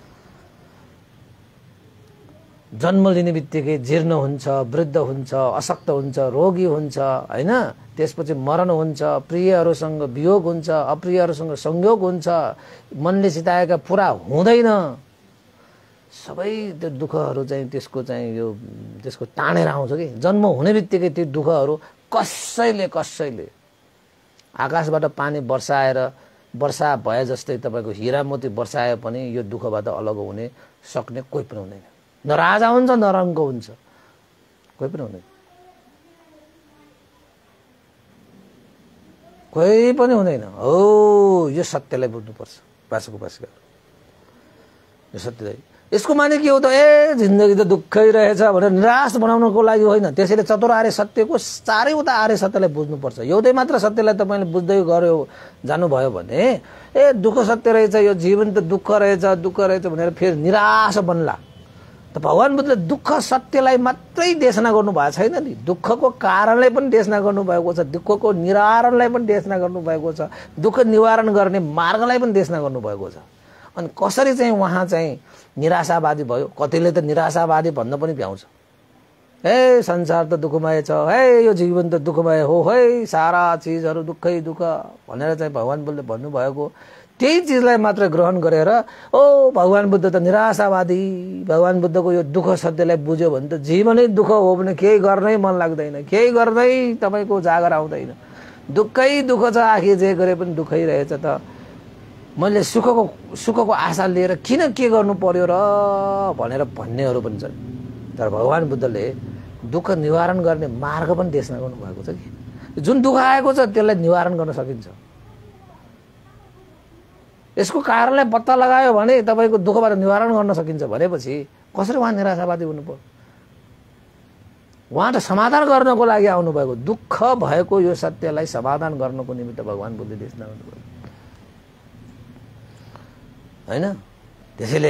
जन्म लिने बित्तिकै जीर्ण हुन्छ, वृद्ध हुन्छ, अशक्त हुन्छ, रोगी हुन्छ हैन। त्यसपछि मरण हुन्छ, प्रियहरूसँग वियोग हुन्छ, अप्रियहरूसँग संयोग हुन्छ, मनले चिताएका पूरा हुँदैन। सबै त्यो दुःखहरू चाहिँ त्यसको तानेर आउँछ कि। जन्म हुने बित्तिकै त्यो दुःखहरू कसैले आकाशबाट पानी वर्षाएर वर्षा भए जस्तै तपाईको हीरा मोती वर्षाए पनि यो दुःखबाट अलग हुने सक्ने कोही पनि हुँदैन। न राजा हुन्छ न रङ्क हुन्छ, कोही पनि हुँदैन, कोही पनि हुँदैन। हो यो सत्यलाई बुझ्नुपर्छ उपासक उपासिका। यो सत्यलाई यसको माने के हो त? जिन्दगी त दुःखै रहेछ भनेर निराश बनाउनको लागि होइन। त्यसैले चतुर आर्य सत्यको चारैवटा आर्य सत्यलाई बुझ्नुपर्छ। एउटै मात्र सत्यलाई तपाईले बुझ्दै गयो जानुभयो भने दुःख सत्य रहेछ, यो जीवन त दुःख रहेछ भनेर फेरि निराश बन्ला। त भगवान बुद्धले दुःख सत्यलाई मात्रै देशना गर्नु भएको छैन नि, दुःखको कारणलाई पनि देशना गर्नुभएको छ, दुःखको निवारणलाई पनि देशना गर्नुभएको छ, दुःख निवारण गर्ने मार्गलाई पनि देशना गर्नुभएको छ। अनि कसरी चाहिँ उहाँ चाहिँ निराशावादी भयो? कतिले त निराशावादी भन्न पनि भ्याउँछ। संसार त दुःखमय छ, यो जीवन त दुःखमय हो, सारा चिजहरू दुःखै दुःख भनेर चाहिँ भगवान बुद्धले भन्नुभएको त्यही चिजलाई मात्र ग्रहण गरेर भगवान बुद्ध त निराशावादी, भगवान बुद्धको यो दुःख सत्यलाई बुझ्यो भने त जीवनै दुःख हो भने केही गर्नै मन लाग्दैन, केही गर्दै तपाईको जागर आउँदैन। दुःखै दुःख छ, आखिर जे गरे पनि दुःखै रहेछ। त मैले सुखको आशा लिएर किन के गर्नु पर्यो र भनेर भन्नेहरू पनि छन्। तर भगवान बुद्धले दुःख निवारण गर्ने मार्ग पनि देशना गर्नु भएको छ कि जुन दुःख आएको छ त्यसलाई निवारण गर्न सकिन्छ। यसको कारणलाई पत्ता लगायो भने तपाईको दुःखबाट निवारण गर्न सकिन्छ भनेपछि कसरी उहाँ निराशावादी हुनु पर्यो? उहाँ त समाधान गर्नको लागि आउनु भएको, दुःख भएको यो सत्यलाई समाधान गर्नको निमित्त भगवान बुद्ध देशना गर्नुभयो हैन। त्यसैले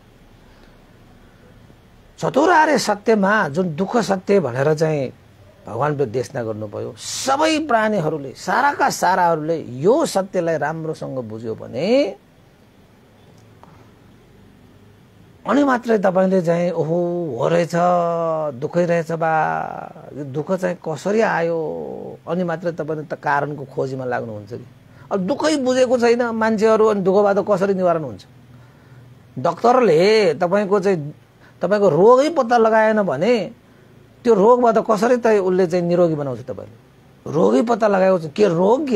चतुर आर्य सत्यमा जुन दुःख सत्य भनेर चाहिँ भगवान बुद्ध देशना गर्नुभयो, सबै प्राणीहरूले साराका साराहरूले यो सत्यलाई राम्रोसँग बुझ्यो भने अनि मात्रै तपाईले चाहिँ ओहो हो रहेछ, दुःखै रहेछ बा, यो दुःख चाहिँ कसरी आयो अनि मात्रै तपाईले त कारणको खोजीमा लाग्नुहुन्छ कि। अब दुःखै बुझेको छैन मान्छेहरू, अनि दुःखबाट कसरी निवारण हुन्छ? डाक्टरले तपाईको रोगै पत्ता लगाएन भने त्यो रोगबाट कसरी त उसले चाहिँ निरोगी बनाउँछ? तपाईले रोगै पत्ता लगाएको छ, के रोग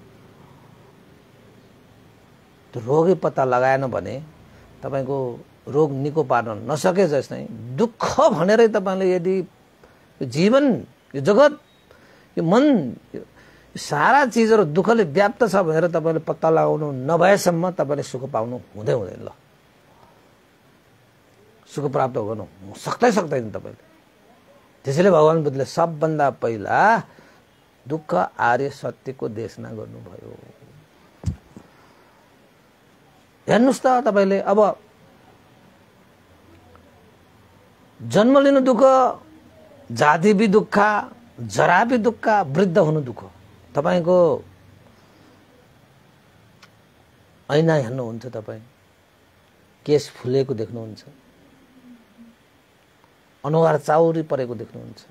त्यो रोगै पत्ता लगाएन भने तपाईको रोग निको पार्न नसके जस्तै दुःख भनेरै तपाईले यदि जीवन, यो जगत, यो मन, यो सारा चीजहरु दुःखले व्याप्त छ भनेर तपाईले पत्ता लगाउनु नभएसम्म तपाईले सुख पाउनु हुँदैन। ल सुख प्राप्त गर्नु सक्दैन तपाईले। त्यसैले भगवान बुद्धले सबभन्दा पहिला दुःख आर्य सत्यको देशना गर्नुभयो। हेर्नुस् त तपाईले अब जन्म लिनु दुःख, जाति भी दुःख, जरा भी दुःख, वृद्ध हुनु दुःख। तपाईको ऐना हेर्नुहुन्छ, तपाई केश फुलेको देख्नुहुन्छ, अनुहार चाउरी परेको देख्नुहुन्छ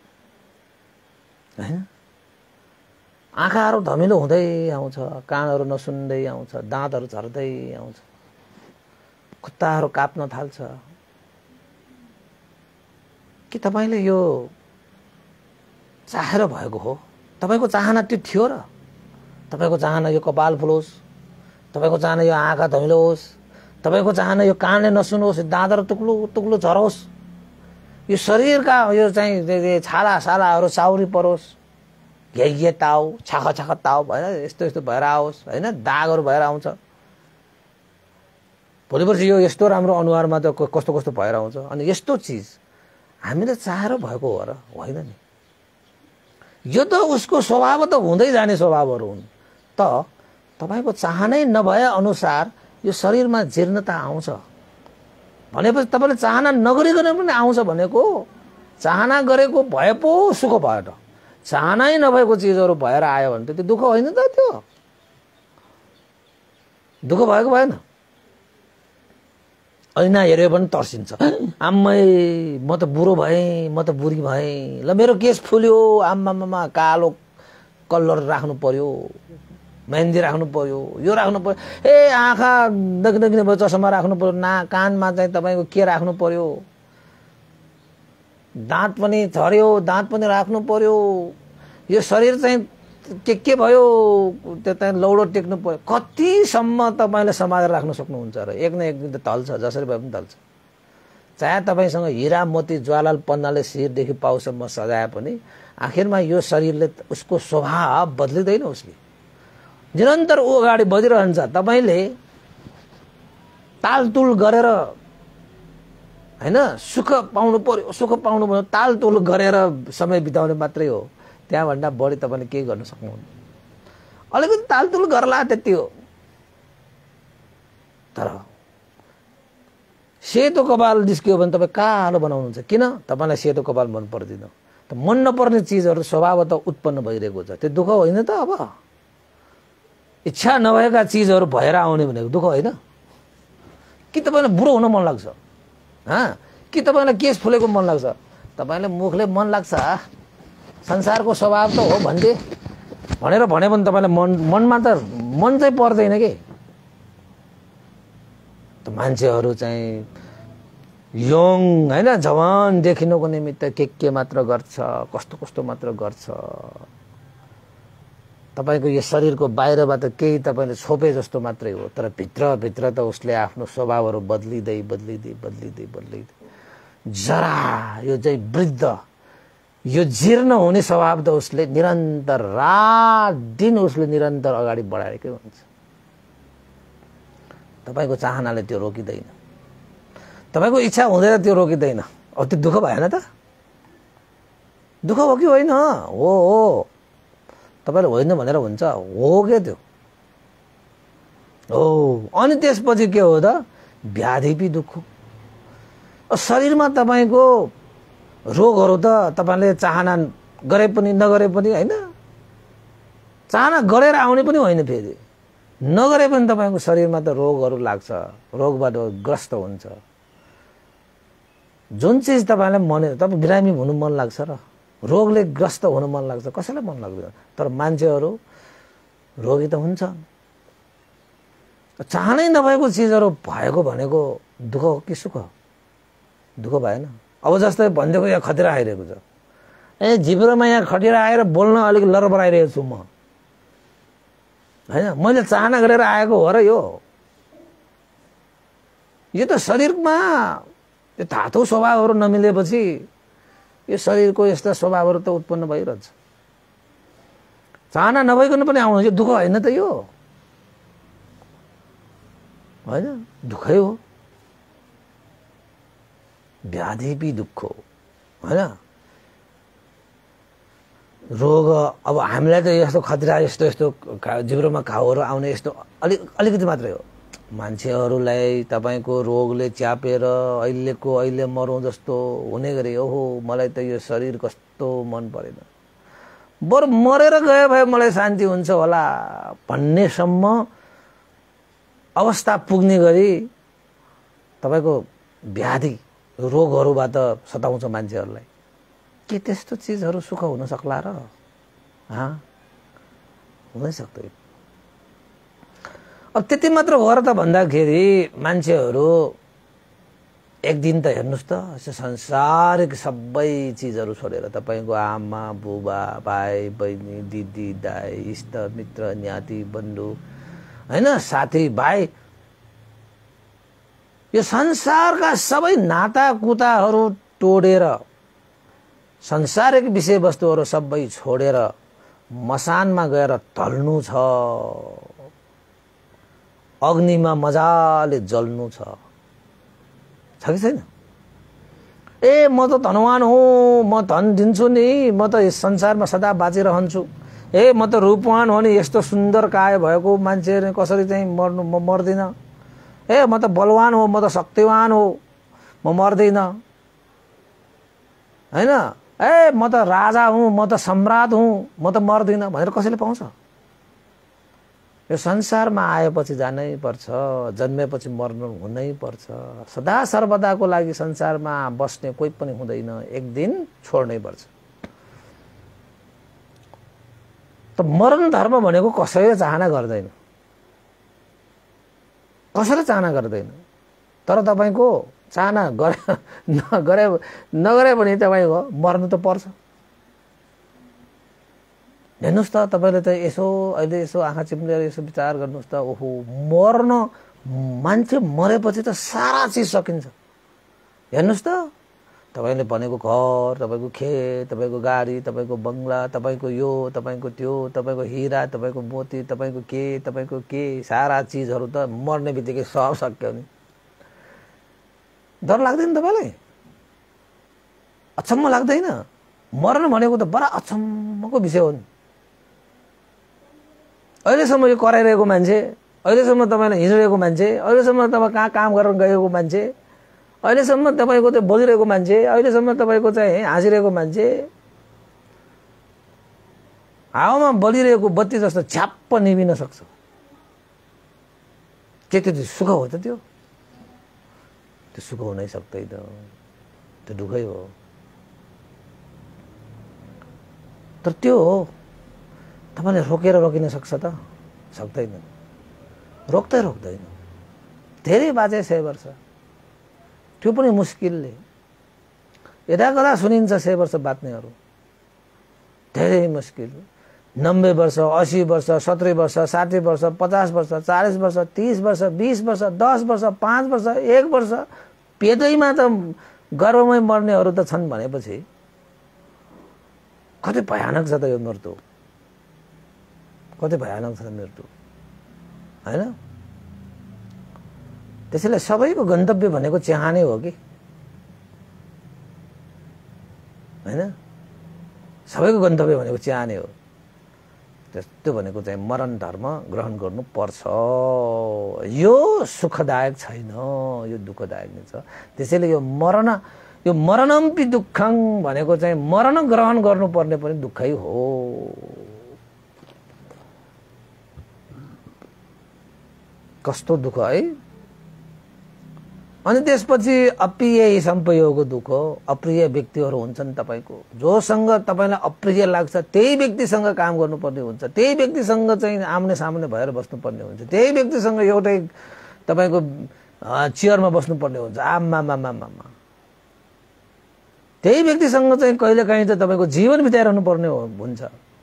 हैन? आँखाहरु धमिलो हुँदै आउँछ, कानहरु नसुन्दै आउँछ, दाँतहरु झर्दै आउँछ, खुट्टाहरु काप्न थाल्छ। के तपाईले यो चाहेर भएको हो? तपाईको चाहना त्यो थियो र? तपाईको चाहना यो कपाल फुलोस्, तपाईको चाहना यो आँखा धमिलो होस्, तपाईको चाहना यो कानले नसुनोस्, दाँतहरु टुक्लु टुक्लु झरोस्, यो शरीरका यो चाहिँ छाला सालाहरु चाउरी परोस्, घे ताउ, छाख ताउ भएर यस्तो भएर आओस् हैन? दागहरु भएर आउँछ। भोलिपर्सि यो यस्तो राम्रो अनुहारमा त कस्तो भएर आउँछ। अनि यस्तो चीज हामीले चाहेर भएको हो र? होइन नि। यो त उसको स्वभाव त हुँदै जाने स्वभावहरु हुन्। त तपाईको चाहनै नभए अनुसार यो शरीरमा जीर्णता आउँछ भनेपछि तपाईले चाहना नगरिकन पनि आउँछ भनेको। चाहना गरेको भए पो सुख भयो त। चाहनै नभएको चीजहरु भएर आयो भने त त्यो दुःख होइन त? त्यो दुःख भएको भएन। ऐना हेर्यो भने तर्सिन्छ, आम्मै म त बुढो भएँ, म त बुढी भएँ, ल मेरो केश फुल्यो, आम्मामा कालो कलर राख्नु पर्यो, मेहन्दी राख्नु पर्यो, यो राख्नु पर्यो, ए आँखा दगदगिने भयो चस्मा राख्नु पर्यो, कानमा चाहिँ तपाईको के राख्नु पर्यो, दाँत पनि झर्यो, दाँत पनि राख्नु पर्यो, यो शरीर चाहिँ के भयो, त्यो चाहिँ लौडो टेक्नु पर्यो। कतिसम्म तपाईले समाज राख्न सक्नुहुन्छ र? एक न एक दिन त ढल्छ, जसरी भए पनि ढल्छ। चाहे तपाईसँग हीरा मोती ज्वालाल पन्नाले शिरदेखि पाउसम्म सजाए पनि आखिरमा यो शरीरले उसको स्वभाव बदलिदैन। उसले निरन्तर ऊ अगाडि बढिरहन्छ। तपाईले तालतुल गरेर हैन सुख पाउनु पर्यो, सुख पाउनु पर्यो, तालतुल गरेर समय बिताउने मात्रै हो। त्यहाँभन्दा बढी तपाईले केही गर्न सक्नुहुन्न। अलिकति तालतुल गर्ला त्यति हो। तर सेतो कपाल निस्कियो भने तपाईँ कालो बनाउनुहुन्छ। किन? तपाईलाई सेतो कपाल मन पर्दैन। त मन नपर्ने चीजहरु स्वभावत उत्पन्न भइरहेको छ। त्यो दुःख होइन त? अब इच्छा नभएका चीजहरु भएर आउने भनेको दुःख होइन? कि तपाईलाई बुढो हुन मन लाग्छ? कि तपाईलाई केश फुलेको मन लाग्छ? तपाईले मुखले मन लाग्छ, संसारको स्वभाव त हो भन्दै भनेर भने पनि तपाईलाई मनमा त मन चाहिँ पर्दैन के। त मान्छेहरु चाहिँ यङ हैन जवान देखिनुको निमित्त के मात्र गर्छ, कस्तो मात्र गर्छ। तपाईको यो शरीरको बाहिरबाट केही तपाईले छोपे जस्तो मात्रै हो, तर भित्र त उसले आफ्नो स्वभावहरु बदलिदै जरा यो चाहिँ वृद्ध यो जीर्ण हुने स्वभाव त उसले निरन्तर रात दिन उसले निरन्तर अगाडि बढाएकै हुन्छ। तपाईको चाहनाले त्यो रोकिदैन, तपाईको इच्छा हुँदैन त्यो रोकिदैन। अब त्यो दुःख भएन त? दुःख हो कि होइन? हो। तपाईले होइन भनेर हुन्छ? हो के त्यो? हो। अनि त्यसपछि के हो त? व्याधि पि दुःख। शरीरमा तपाईको रोगहरु त तपाईले चाहना गरे पनि नगरे पनि हैन, चाहना गरेर आउने पनि होइन, फेरि नगरे पनि तपाईको शरीरमा त रोगहरु लाग्छ, रोगबाट ग्रस्त हुन्छ। जुन चीज तपाईलाई मन तपाई बिरामी हुनु मन लाग्छ र रोगले ग्रस्त हुनु मन लाग्छ, कसैलाई मन लाग्दैन। तर मान्छेहरु रोगी त हुन्छ। चाहनै नभएको चीजहरु भएको भनेको दुःख हो कि सुख? दुःख भएन? अब जस्तै भन्देको यहाँ खतरा आइरहेको छ, जिब्रोमा यहाँ खटेर आएर बोल्न अलिक लरबराइरहेको छु म, हैन? मैले चाहना गरेर आएको हो र यो त शरीरमा यो धातु स्वभावहरू नमिलेपछि यो शरीरको यस्ता स्वभावहरू त उत्पन्न भइरहन्छ। चाहना नभइकन पनि आउनु, यो दुःख होइन त, यो होइन, दुःखै हो, व्याधि भी दुःख हो, होइन? रोग अब हामीलाई त यस्तो खतरा यस्तो यस्तो जिब्रोमा घाउहरू आउने यस्तो अलिकति मात्रै हो। मान्छेहरूलाई तपाईँको रोगले च्यापेर अहिले मरौँ जस्तो हुने गरे, ओहो मलाई त यो शरीर कस्तो मन परेन, बरु मरेर गयो भए मलाई शान्ति हुन्छ होला भन्नेसम्म अवस्था पुग्ने गरी तपाईँको व्याधि रोगहरूबाट सताउँछ मान्छेहरूलाई। के त्यस्तो चिजहरू सुख हुन सक्ला र? हुनै सक्दैन। अब त्यति मात्र हो र त भन्दाखेरि मान्छेहरू एक दिन त हेर्नुहोस् त संसारिक सबै चिजहरू छोडेर तपाईँको आमा बुबा भाइ बहिनी दिदी दाइ इष्ट मित्र न्याती बन्धु हैन साथी भाइ यो संसारका सबै नाता कुताहरू तोडेर संसारिक विषयवस्तुहरू सबै छोडेर मसानमा गएर ढल्नु छ, अग्निमा मजाले जल्नु छ कि छैन? म त धनवान हुँ, म धन दिन्छु नि, म त यस संसारमा सदा बाँचिरहन्छु, म त रूपवान हो नि, यस्तो सुन्दर काय भएको मान्छे कसरी चाहिँ मर्नु, म मर्दिन, म त बलवान हो, म त शक्तिवान हो, म मर्दिन, हैन? म त राजा हुँ, म त सम्राट हुँ, म त मर्दिन भनेर कसैले पाउँछ? यो संसारमा आएपछि जानै पर्छ, जन्मेपछि मर्नु हुनै पर्छ, सदा सर्वदाको लागि संसारमा बस्ने कोही पनि हुँदैन, एक दिन छोड्नै पर्छ। त मरण धर्म भनेको कसैले चाहना गर्दैन, कसैले चाहना गर्दैन, तर तपाईको चाहना नगरे भने तपाईको मर्नु त पर्छ। हेर्नुहोस् त तपाईले त यसो अहिले यसो आँखा चिम्लेर यसो विचार गर्नुहोस् त, ओहो मर्न मान्छे मरेपछि त सारा चिज सकिन्छ। हेर्नुहोस् त तपाईले भनेको घर, तपाईको खेत, तपाईको गाडी, तपाईको बंगला, तपाईको यो, तपाईको त्यो, तपाईको हिरा, तपाईको मोती, तपाईको के सारा चिजहरू त मर्ने बित्तिकै सब सक्यो नि। डर लाग्दैन तपाईलाई? अचम्म लाग्दैन? मर्न भनेको त बडा अचम्मको विषय हो नि। अहिलेसम्म यो कराइरहेको मान्छे, अहिलेसम्म तपाईलाई हिँडिरहेको मान्छे, अहिलेसम्म तपाईँ कहाँ काम गरेर गएको मान्छे, अहिलेसम्म तपाईको त्यो बोलिरहेको मान्छे, अहिलेसम्म तपाईको चाहिँ हाँसिरहेको मान्छे हावामा बलिरहेको बत्ती जस्तो छ्याप्प निभिन सक्छ। के त्यो सुख हो त? त्यो सुख हुनै सक्दैन, त्यो दुःखै हो। तर त्यो तपाईले रोकेर रोकिन सक्छ त? सक्दैन, रोक्दैन। धेरै बाजे 100 वर्ष, त्यो पनि मुस्किलले। यदाकदा सुनिन्छ 100 वर्ष बाँच्नेहरू, धेरै मुस्किल। 90 वर्ष, 80 वर्ष, 70 वर्ष, 60 वर्ष, 50 वर्ष, 40 वर्ष, 30 वर्ष, 20 वर्ष, 10 वर्ष, 5 वर्ष, 1 वर्ष पेटैमा त गर्भमै मर्नेहरू त छन् भनेपछि कति भयानक छ त यो मृत्यु, कति भयानक छ मृत्यु, हैन? त्यसैले सबैको गन्तव्य भनेको चाहनै हो कि हैन? सबैको गन्तव्य भनेको चाहनै हो। त्यो भनेको चाहिँ मरण धर्म ग्रहण गर्नु पर्छ। यो सुखदायक छैन, यो दुःखदायक नै छ। त्यसैले यो मरणमपि दुःखं भनेको चाहिँ मरण ग्रहण गर्नुपर्ने पनि दुःखै हो। कस्तो दुःख है? अनि त्यसपछि अप्रिय संयोग दुःख, अप्रिय व्यक्तिहरू हुन्छन् तपाईको, जोसँग तपाईलाई अप्रिय लाग्छ त्यही व्यक्तिसँग काम गर्नुपर्ने हुन्छ, त्यही व्यक्तिसँग चाहिँ आम्ने सामने भएर बस्नुपर्ने हुन्छ, त्यही व्यक्तिसँग एउटै तपाईँको चेयरमा बस्नुपर्ने हुन्छ। आमामामामा त्यही व्यक्तिसँग चाहिँ कहिलेकाहीँ चाहिँ तपाईँको जीवन बिताइरहनु पर्ने हुन्छ।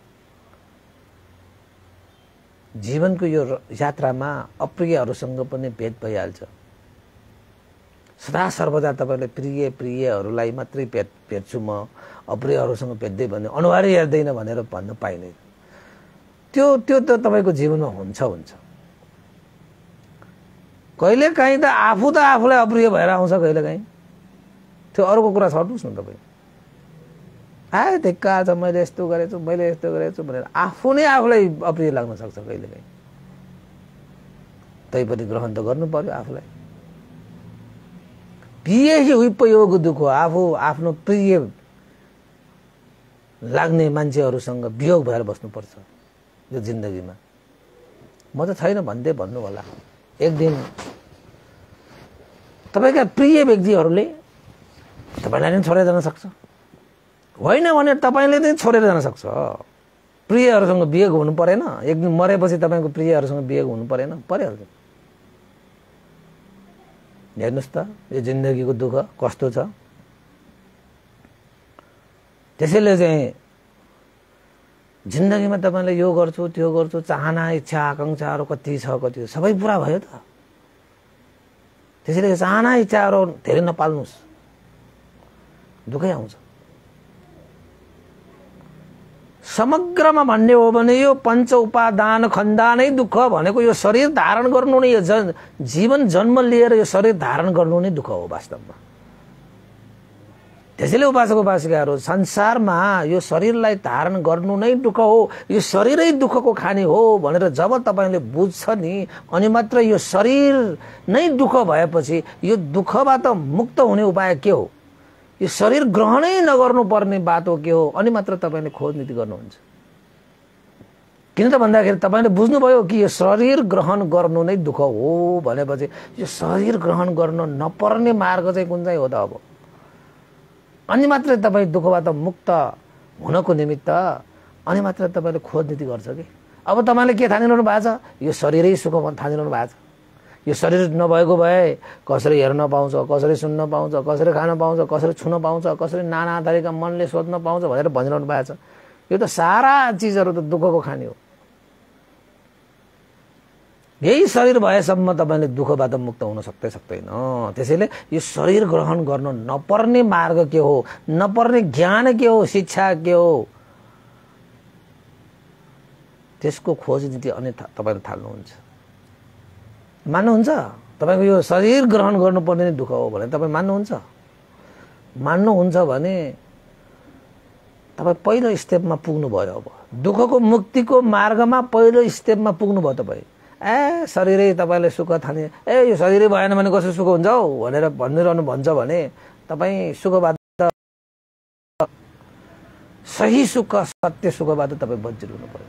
जीवनको यो यात्रामा अप्रियहरूसँग पनि भेट भइहाल्छ। सदा सर्वदा तपाईँले प्रियहरूलाई मात्रै भेट्छु म, अप्रियहरूसँग भेट्दै भन्ने अनुहारै हेर्दैन भनेर भन्न पाइने, त्यो त तपाईँको जीवनमा हुन्छ। कहिलेकाहीँ त आफूलाई अप्रिय भएर आउँछ कहिलेकाहीँ, त्यो अरूको कुरा छर्नुहोस् न तपाईँ। धिक्का छ, मैले यस्तो गरेछु भनेर आफू नै आफूलाई अप्रिय लाग्न सक्छ कहिलेकाहीँ। तैपनि ग्रहण त गर्नु पर्यो आफूलाई। प्रिय ही उपयोग दुःख, आफू आफ्नो प्रिय लाग्ने मान्छेहरूसँग वियोग भएर बस्नुपर्छ यो जिन्दगीमा। म त छैन भन्दै भन्नु होला, एक दिन तपाईँका प्रिय व्यक्तिहरूले तपाईँलाई नै छोडेर जान सक्छ, होइन भने तपाईँले नै छोडेर जान सक्छ। प्रियहरूसँग वियोग हुनु परेन, एक दिन मरेपछि तपाईँको प्रियहरूसँग वियोग हुनु परेन, परिहाल्छ। हेर्नुहोस् त यो जिन्दगीको दुःख कस्तो छ। त्यसैले चाहिँ जिन्दगीमा तपाईँले यो गर्छु त्यो गर्छु, चाहना इच्छा आकाङ्क्षाहरू कति छ सबै पुरा भयो त। त्यसैले चाहना इच्छाहरू धेरै नपाल्नुहोस्, दुःखै आउँछ। समग्रमा भन्ने हो भने यो पञ्च उपादान खण्डा नै दुःख भनेको यो शरीर धारण गर्नु नै, यो जीवन जन्म लिएर यो शरीर धारण गर्नु नै दुःख हो वास्तवमा। त्यसैले उपासक उपासिकाहरू संसारमा यो शरीरलाई धारण गर्नु नै दुःख हो, यो शरीरै दुःखको खानी हो भनेर जब तपाईँले बुझ्छ नि, अनि मात्र यो शरीर नै दुःख भएपछि यो दुःखबाट मुक्त हुने उपाय के हो, यो शरीर ग्रहणै नगर्नु पर्ने बाटो के हो, अनि मात्र तपाईँले खोज नीति गर्नुहुन्छ। किन त भन्दाखेरि तपाईँले बुझ्नुभयो कि यो शरीर ग्रहण गर्नु नै दुःख हो भनेपछि यो शरीर ग्रहण गर्न नपर्ने मार्ग चाहिँ कुन चाहिँ हो त अब। अनि मात्र तपाईँ दुःखबाट मुक्त हुनको निमित्त अनि मात्र तपाईँले खोज नीति गर्छ कि। अब तपाईँले के ठानिरहनु भएको छ, यो शरीरै सुख ठानिरहनु भएको छ। यो शरीर नभएको भए कसरी हेर्न पाउँछ, कसरी सुन्न पाउँछ, कसरी खान पाउँछ, कसरी छुन पाउँछ, कसरी नाना थरीका मनले सोध्न पाउँछ भनेर भनिरहनु भएको छ। यो त सारा चिजहरू त दुःखको खानी हो। यही शरीर भएसम्म तपाईँले दुःखबाट मुक्त हुन सक्दैन। त्यसैले यो शरीर ग्रहण गर्न नपर्ने मार्ग के हो, नपर्ने ज्ञान के हो, शिक्षा के हो, त्यसको खोज नीति अनि तपाईँले थाल्नुहुन्छ। मान्नुहुन्छ तपाईँको यो शरीर ग्रहण गर्नुपर्ने नै दुःख हो भने तपाईँ मान्नुहुन्छ? मान्नुहुन्छ भने तपाईँ पहिलो स्टेपमा पुग्नुभयो। अब दुःखको मुक्तिको मार्गमा पहिलो स्टेपमा पुग्नुभयो तपाईँ। शरीरै तपाईँले सुख ठाने, यो शरीरै भएन भने कसरी सुख हुन्छ हौ भनेर भनिरहनु भन्छ भने तपाईँ सुखबाट, सही सुख सत्य सुखबाट तपाईँ वञ्चित हुनु पर्यो।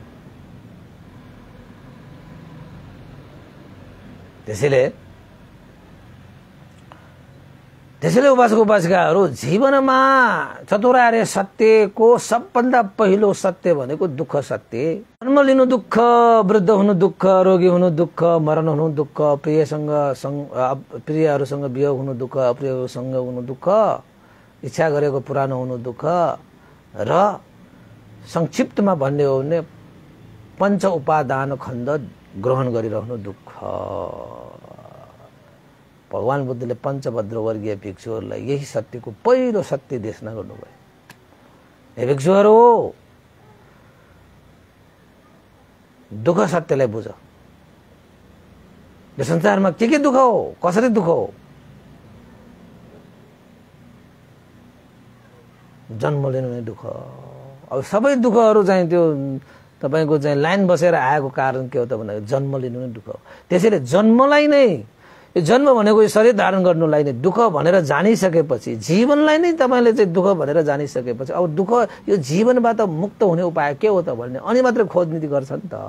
त्यसैले उपासक उपासिकाहरू जीवनमा चतुरार्य सत्यको सबभन्दा पहिलो सत्य भनेको दुःख सत्य। जन्म लिनु दुःख, वृद्ध हुनु दुःख, रोगी हुनु दुःख, मरण हुनु दुःख, प्रियहरूसँग वियोग हुनु दुःख, अप्रियहरूसँग हुनु दुःख, इच्छा गरेको पुरा नहुनु दुःख, र संक्षिप्तमा भन्ने हो भने पञ्च उपादान खण्ड ग्रहण गरिरहनु दुःख। भगवान बुद्धले पञ्चभद्र वर्गीय भिक्षुहरूलाई यही सत्यको पहिलो सत्य देशना गर्नुभयो। हे भिक्षुहरू, दुःख सत्यलाई बुझ। यो संसारमा के दुःख हो, कसरी दुःख हो? जन्म लिनु नै दुःख। अब सबै दुःखहरू चाहिँ त्यो तपाईको चाहिँ लाइन बसेर आएको कारण के हो त भन्दा जन्म लिनु नै दुःख हो। त्यसैले जन्मलाई नै, यो जन्म भनेको यो शरीर धारण गर्नुलाई नै दुःख भनेर जानिसकेपछि, जीवनलाई नै तपाईले चाहिँ दुःख भनेर जानिसकेपछि अब दुःख यो जीवनबाट मुक्त हुने उपाय के हो त भन्ने अनि मात्र खोज नीति गर्छ नि त।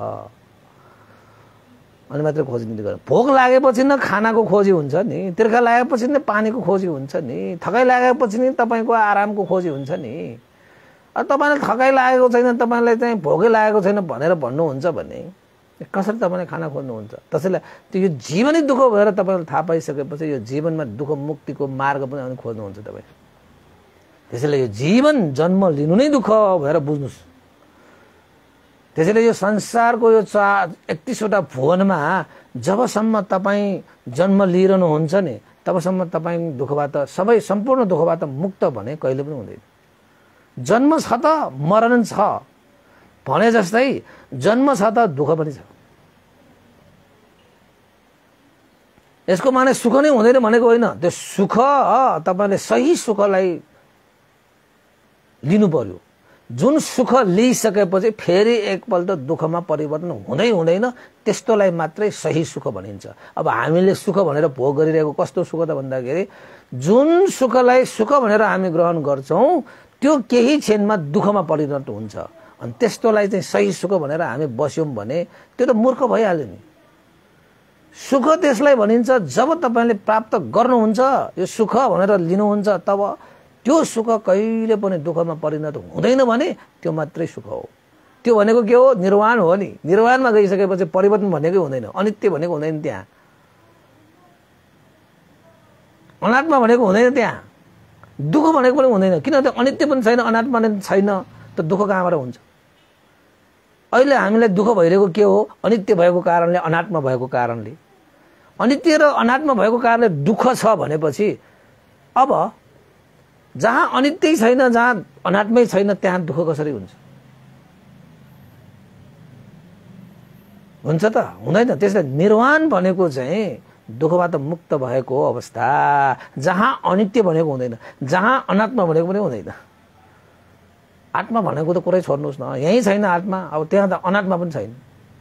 अनि मात्र खोज नीति गर्छ। भोक लागेपछि न खानाको खोजी हुन्छ नि, तिर्खा लागेपछि नै पानीको खोजी हुन्छ नि, थकाइ लागेपछि नै तपाईको आरामको खोजी हुन्छ नि। तपाईलाई थकाइ लागेको छैन, तपाईलाई चाहिँ भोकै लागेको छैन भनेर भन्नुहुन्छ भने कसरी तपाईले खाना खोज्नुहुन्छ? त्यसैले त्यो यो जीवनै दुःख भएर तपाईलाई थाहा पाइसकेपछि यो जीवनमा दुःख मुक्तिको मार्ग पनि अनि खोज्नुहुन्छ तपाईँ। त्यसैले यो जीवन जन्म लिनु नै दुःख भनेर बुझ्नुस्। त्यसैले यो संसारको यो 31वटा भुवनमा जबसम्म तपाईँ जन्म लिइरहनुहुन्छ नि तबसम्म तपाईँ दुःखबाट सम्पूर्ण दुःखबाट मुक्त भने कहिले पनि हुँदैन। जन्म छ त मरण छ भने जस्तै जन्म छ त दुःख पनि छ। यसको माने सुख नै हुँदैन भनेको होइन। त्यो सुख तपाईले सही सुखलाई लिनु पर्यो। जुन सुख लिइसकेपछि फेरि एकपल्ट दुःखमा परिवर्तन हुँदै हुँदैन, त्यस्तोलाई मात्रै सही सुख भनिन्छ। अब हामीले सुख भनेर भोग गरिरहेको कस्तो सुख त भन्दाखेरि जुन सुखलाई सुख भनेर हामी ग्रहण गर्छौं त्यो केही क्षणमा दुःखमा परिणत हुन्छ। अनि त्यस्तोलाई चाहिँ सही सुख भनेर हामी बस्यौं भने त्यो त मूर्ख भइहाल्यो नि। सुख त्यसलाई भनिन्छ जब तपाईले प्राप्त गर्नुहुन्छ, यो सुख भनेर लिनुहुन्छ, तब त्यो सुख कहिले पनि दुःखमा परिणत हुँदैन भने त्यो मात्रै सुख हो। त्यो भनेको के हो? निर्वाण हो नि। निर्वाणमा गइसकेपछि परिवर्तन भनेकै हुँदैन, अनित्य भनेको हुँदैन, त्यहाँ अनात्मा भनेको हुँदैन, त्यहाँ दुःख भनेको पनि हुँदैन। किन त अनित्य पनि छैन, अनात्मा पनि छैन, त दुःख कहाँबाट हुन्छ? अहिले हामीलाई दुःख भइरहेको के हो? अनित्य भएको कारणले, अनात्मा भएको कारणले। अनित्य र अनात्मा भएको कारणले दुःख छ भनेपछि अब जहाँ अनित्यै छैन, जहाँ अनात्मै छैन, त्यहाँ दुःख कसरी हुन्छ? हुन्छ त हुँदैन। त्यसैले निर्वाण भनेको चाहिँ दुःखबाट मुक्त भएको अवस्था, जहाँ अनित्य भनेको हुँदैन, जहाँ अनात्मा भनेको पनि हुँदैन। आत्मा भनेको त कुरै छोड्नुहोस् न, यही छैन आत्मा, अब त्यहाँ त अनात्मा पनि छैन।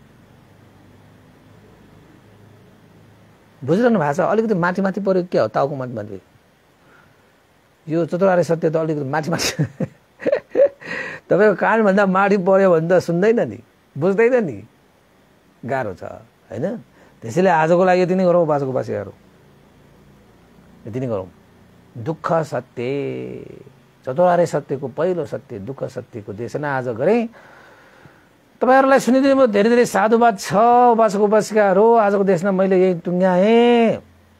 बुझिरहनु भएको छ? अलिकति माथि माथि पर्यो के हो? टाउको माथि माथि यो चतुरार्य सत्य त अलिकति माथि माथि तपाईँको कानभन्दा माथि पर्यो भने त सुन्दैन नि, बुझ्दैन नि, गाह्रो छ होइन। त्यसैले आजको लागि यति नै गरौँ बाजको बासीहरू, यति नै गरौँ। दुःख सत्य, चतुरार्य सत्यको पहिलो सत्य दुःख सत्यको देशना आज गरेँ। तपाईहरुलाई सुनिदिनु धेरै धेरै साधुवाद छ उपासक उपासिकाहरू। आजको देशमा मैले यही टुङ्ग्याएँ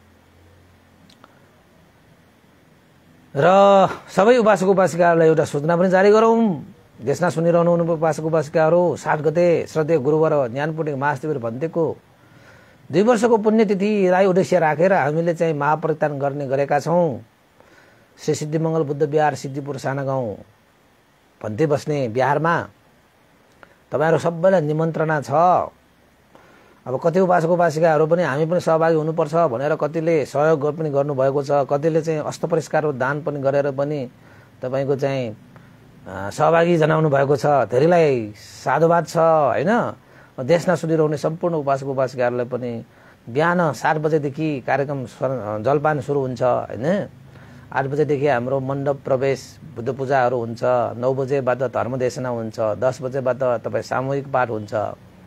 र सबै उपासक उपासिकाहरूलाई एउटा सूचना पनि जारी गरौँ। देशना सुनिरहनु हुने उपासक उपासिकाहरू, 7 गते श्रद्धेय गुरुवर ज्ञानपुण्य महाशिविर भन्तेको 2 वर्षको पुण्यतिथिलाई उद्देश्य राखेर हामीले चाहिँ महापरित्राण गर्ने गरेका छौं। श्री सिद्धिमंगल बुद्ध विहार सिद्धिपुर साना गाउँ भन्ते बस्ने बिहारमा तपाईहरु सबैलाई निमन्त्रणा छ। अब कति उपासक उपासिकाहरू पनि हामी पनि सहभागी हुनुपर्छ भनेर कतिले सहयोग पनि गर्नु भएको छ, कतिले चाहिँ अष्टपरिष्कार दान पनि गरेर पनि तपाईको चाहिँ सहभागी जनाउनु भएको छ। धेरैलाई साधुवाद छ हैन। देशना सुनिरहने सम्पूर्ण उपासक उपासिकाहरूलाई पनि बिहान 7 बजेदेखि कार्यक्रम जलपान सुरु हुन्छ हैन। 8 बजेदेखि हाम्रो मण्डप प्रवेश बुद्ध पूजाहरू हुन्छ, 9 बजेबाट धर्मदेशना हुन्छ, 10 बजेबाट तपाई सामूहिक पाठ हुन्छ।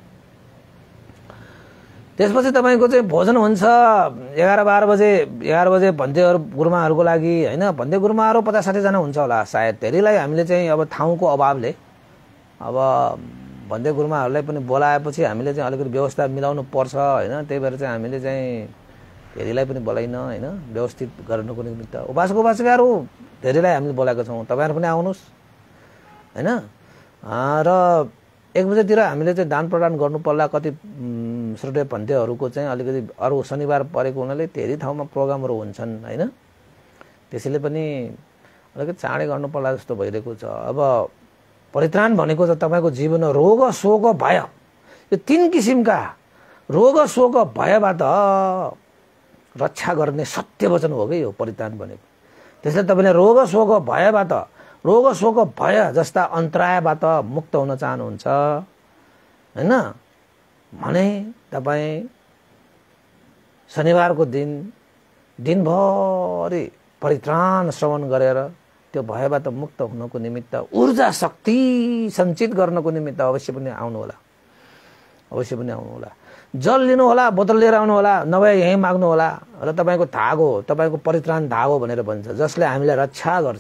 त्यसपछि तपाईको चाहिँ भोजन हुन्छ 11-12 बजे। 11 बजे भन्तेहरु गुरुमाहरुको लागि हैन, भन्ते गुरुमाहरु 50-60 जना हुन्छ होला सायद। धेरैलाई हामीले चाहिँ अब ठाउँको अभावले अब भन्ते गुरुमाहरुलाई पनि बोलाएपछि हामीले चाहिँ अलिकति व्यवस्था मिलाउनु पर्छ हैन। त्यही भएर चाहिँ हामीले चाहिँ धेरैलाई पनि बोलाइन हैन, व्यवस्थित गर्नको निमित्त। उपासक उपासिकाहरू धेरैलाई हामीले बोलाएको छौं, तपाईहरु पनि आउनुस् हैन। र 1 बजेतिर हामीले चाहिँ दान प्रदान गर्नु पर्ला। कति श्रोते भन्तेहरुको चाहिँ अलिकति अरु शनिबार परेको हुनाले धेरै ठाउँमा प्रोग्रामहरु हुन्छन् हैन। त्यसैले पनि अलिकति चाँडै गर्नु पर्ला जस्तो भइरहेको छ। अब परित्राण भनेको चाहिँ तपाईको जीवन रोग शोक भय, यो 3 किसिमका रोग शोक भयबाट रक्षा गर्ने सत्य वचन हो के यो परित्राण भनेको। त्यसैले तपाईले रोग शोक भयबाट, रोग शोक भय जस्ता अन्तरायबाट मुक्त हुन चाहनुहुन्छ हैन भने तपाई शनिबारको दिन दिनभरि परित्राण श्रवण गरेर त्यो भयबाट मुक्त हुनको निमित्त ऊर्जा शक्ति सञ्चित गर्नको निमित्त अवश्य पनि आउनु होला, अवश्य पनि आउनु होला। जल लिनु होला, बोतल लिएर आउनु होला, नभए यही माग्नु होला। र तपाईको धागो, तपाईको परित्राण धागो भनेर भन्छ, जसले हामीलाई रक्षा गर्छ।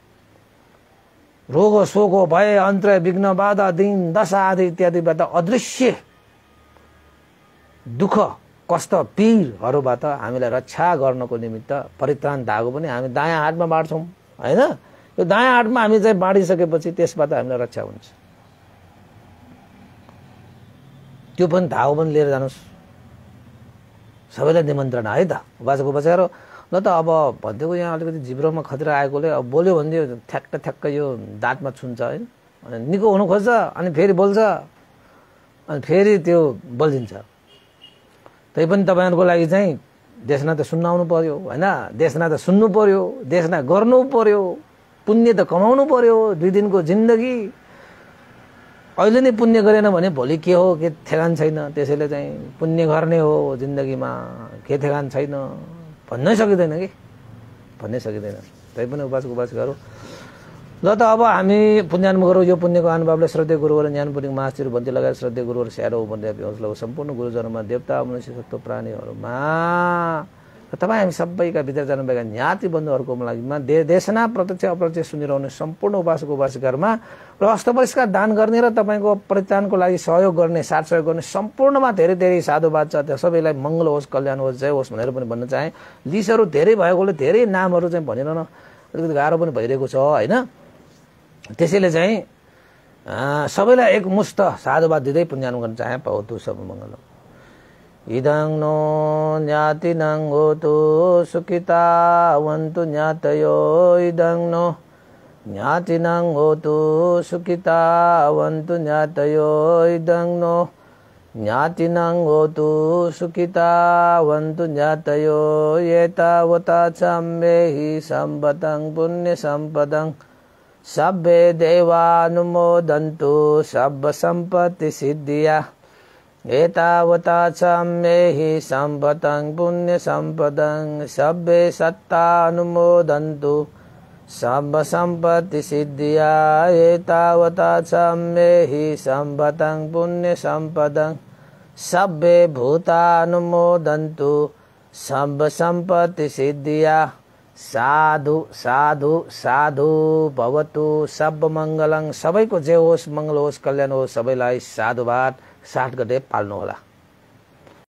रोग शोक भय अन्तर विघ्न बाधा दिन दशा आदि इत्यादिबाट अदृश्य दुःख कष्ट पीडहरुबाट हामीलाई रक्षा गर्नको निमित्त परित्राण धागो पनि हामी दायाँ हातमा बाँड्छौं हैन। यो दायाँ हातमा हामी चाहिँ बाँडिसकेपछि त्यसबाट हामीलाई रक्षा हुन्छ। त्यो पनि धागो पनि लिएर जानुहोस्, सबैलाई निमन्त्रणा है त। उपासक उपासिकाहरू ल त अब भनिदिएको यहाँ अलिकति जिब्रोमा खतरा आएकोले अब बोल्यो भने ठ्याक्क यो दाँतमा छुन्छ होइन, अनि निको हुनु खोज्छ, अनि फेरि बोल्छ, अनि फेरि त्यो बोलिदिन्छ। तै पनि तपाईँहरूको लागि चाहिँ देशना त सुन्नाउनु पर्यो होइन, देशना त सुन्नु पर्यो, देशना गर्नु पर्यो, पुण्य त कमाउनु पर्यो। 2 दिनको जिन्दगी अहिले नै पुण्य गरेन भने भोलि के हो के ठेगान छैन। त्यसैले चाहिँ पुण्य गर्ने हो जिन्दगीमा, के ठेगान छैन भन्नै सकिँदैन कि, भन्नै सकिँदैन। तैपनि उपासक उपासिकाहरू ल त अब हामी पुण्यानुम गरौँ। यो पुण्यको अनुभवले श्रद्धेय गुरुहरू ज्ञान पुण्य महाशिर भन्ती लगायत श्रद्धेय गुरुहरू स्यारो बन्दै हौसला सम्पूर्ण गुरुजनमा देवता मनुष्य सत्व प्राणीहरूमा तपाईँ हामी सबैका भित्र जानुभएका ज्ञाति बन्धुहरूको लागि देशना प्रत्यक्ष अप्रत्यक्ष सुनिरहने सम्पूर्ण उपासक उपासिकाहरूमा र अष्टपरिष्कार दान गर्ने र तपाईँको परित्राणको लागि सहयोग गर्ने, साथ सहयोग गर्ने सम्पूर्णमा धेरै धेरै साधुवाद छ। त्यो सबैलाई मङ्गल होस्, कल्याण होस्, जय होस् भनेर पनि भन्न चाहे। लिस्टहरू धेरै भएकोले धेरै नामहरू चाहिँ भनिरहन अलिकति गाह्रो पनि भइरहेको छ होइन। त्यसैले चाहिँ सबैलाई एकमुष्ट साधुवाद दिँदै पुण्यानुम गर्न चाहे। भवतु सब मङ्गल। इदं नो ज्ञातिनं होतु सुखिता वन्तु ज्ञातयो, इदं नो ज्ञातिनं होतु सुखिता वन्तु ज्ञातयो, इदं नो ज्ञातिनं होतु सुखिता वन्तु ज्ञातयो। एतावता चम्मेहि सम्पदं पुण्य सम्पदं सब्बे देवानुमोदन्तु सब्ब सम्पत्ति सिद्धिया। एतावता चम्मेहि सम्पदं पुण्य सम्पदं सब्बे सत्तानुमोदन्तु सब्ब सम्पत्ति सिद्धिया। एतावता चम्मेहि सम्पदं पुण्य सम्पदं सब्बे भूतानुमोदन्तु सब्ब सम्पत्ति सिद्धिया। साधु साधु साधु भवतु सब मङ्गलं। सबैको जय होस्, मङ्गल होस्, कल्याण होस्। सबैलाई साधुवाद साथ गर्दै पाल्नु होला।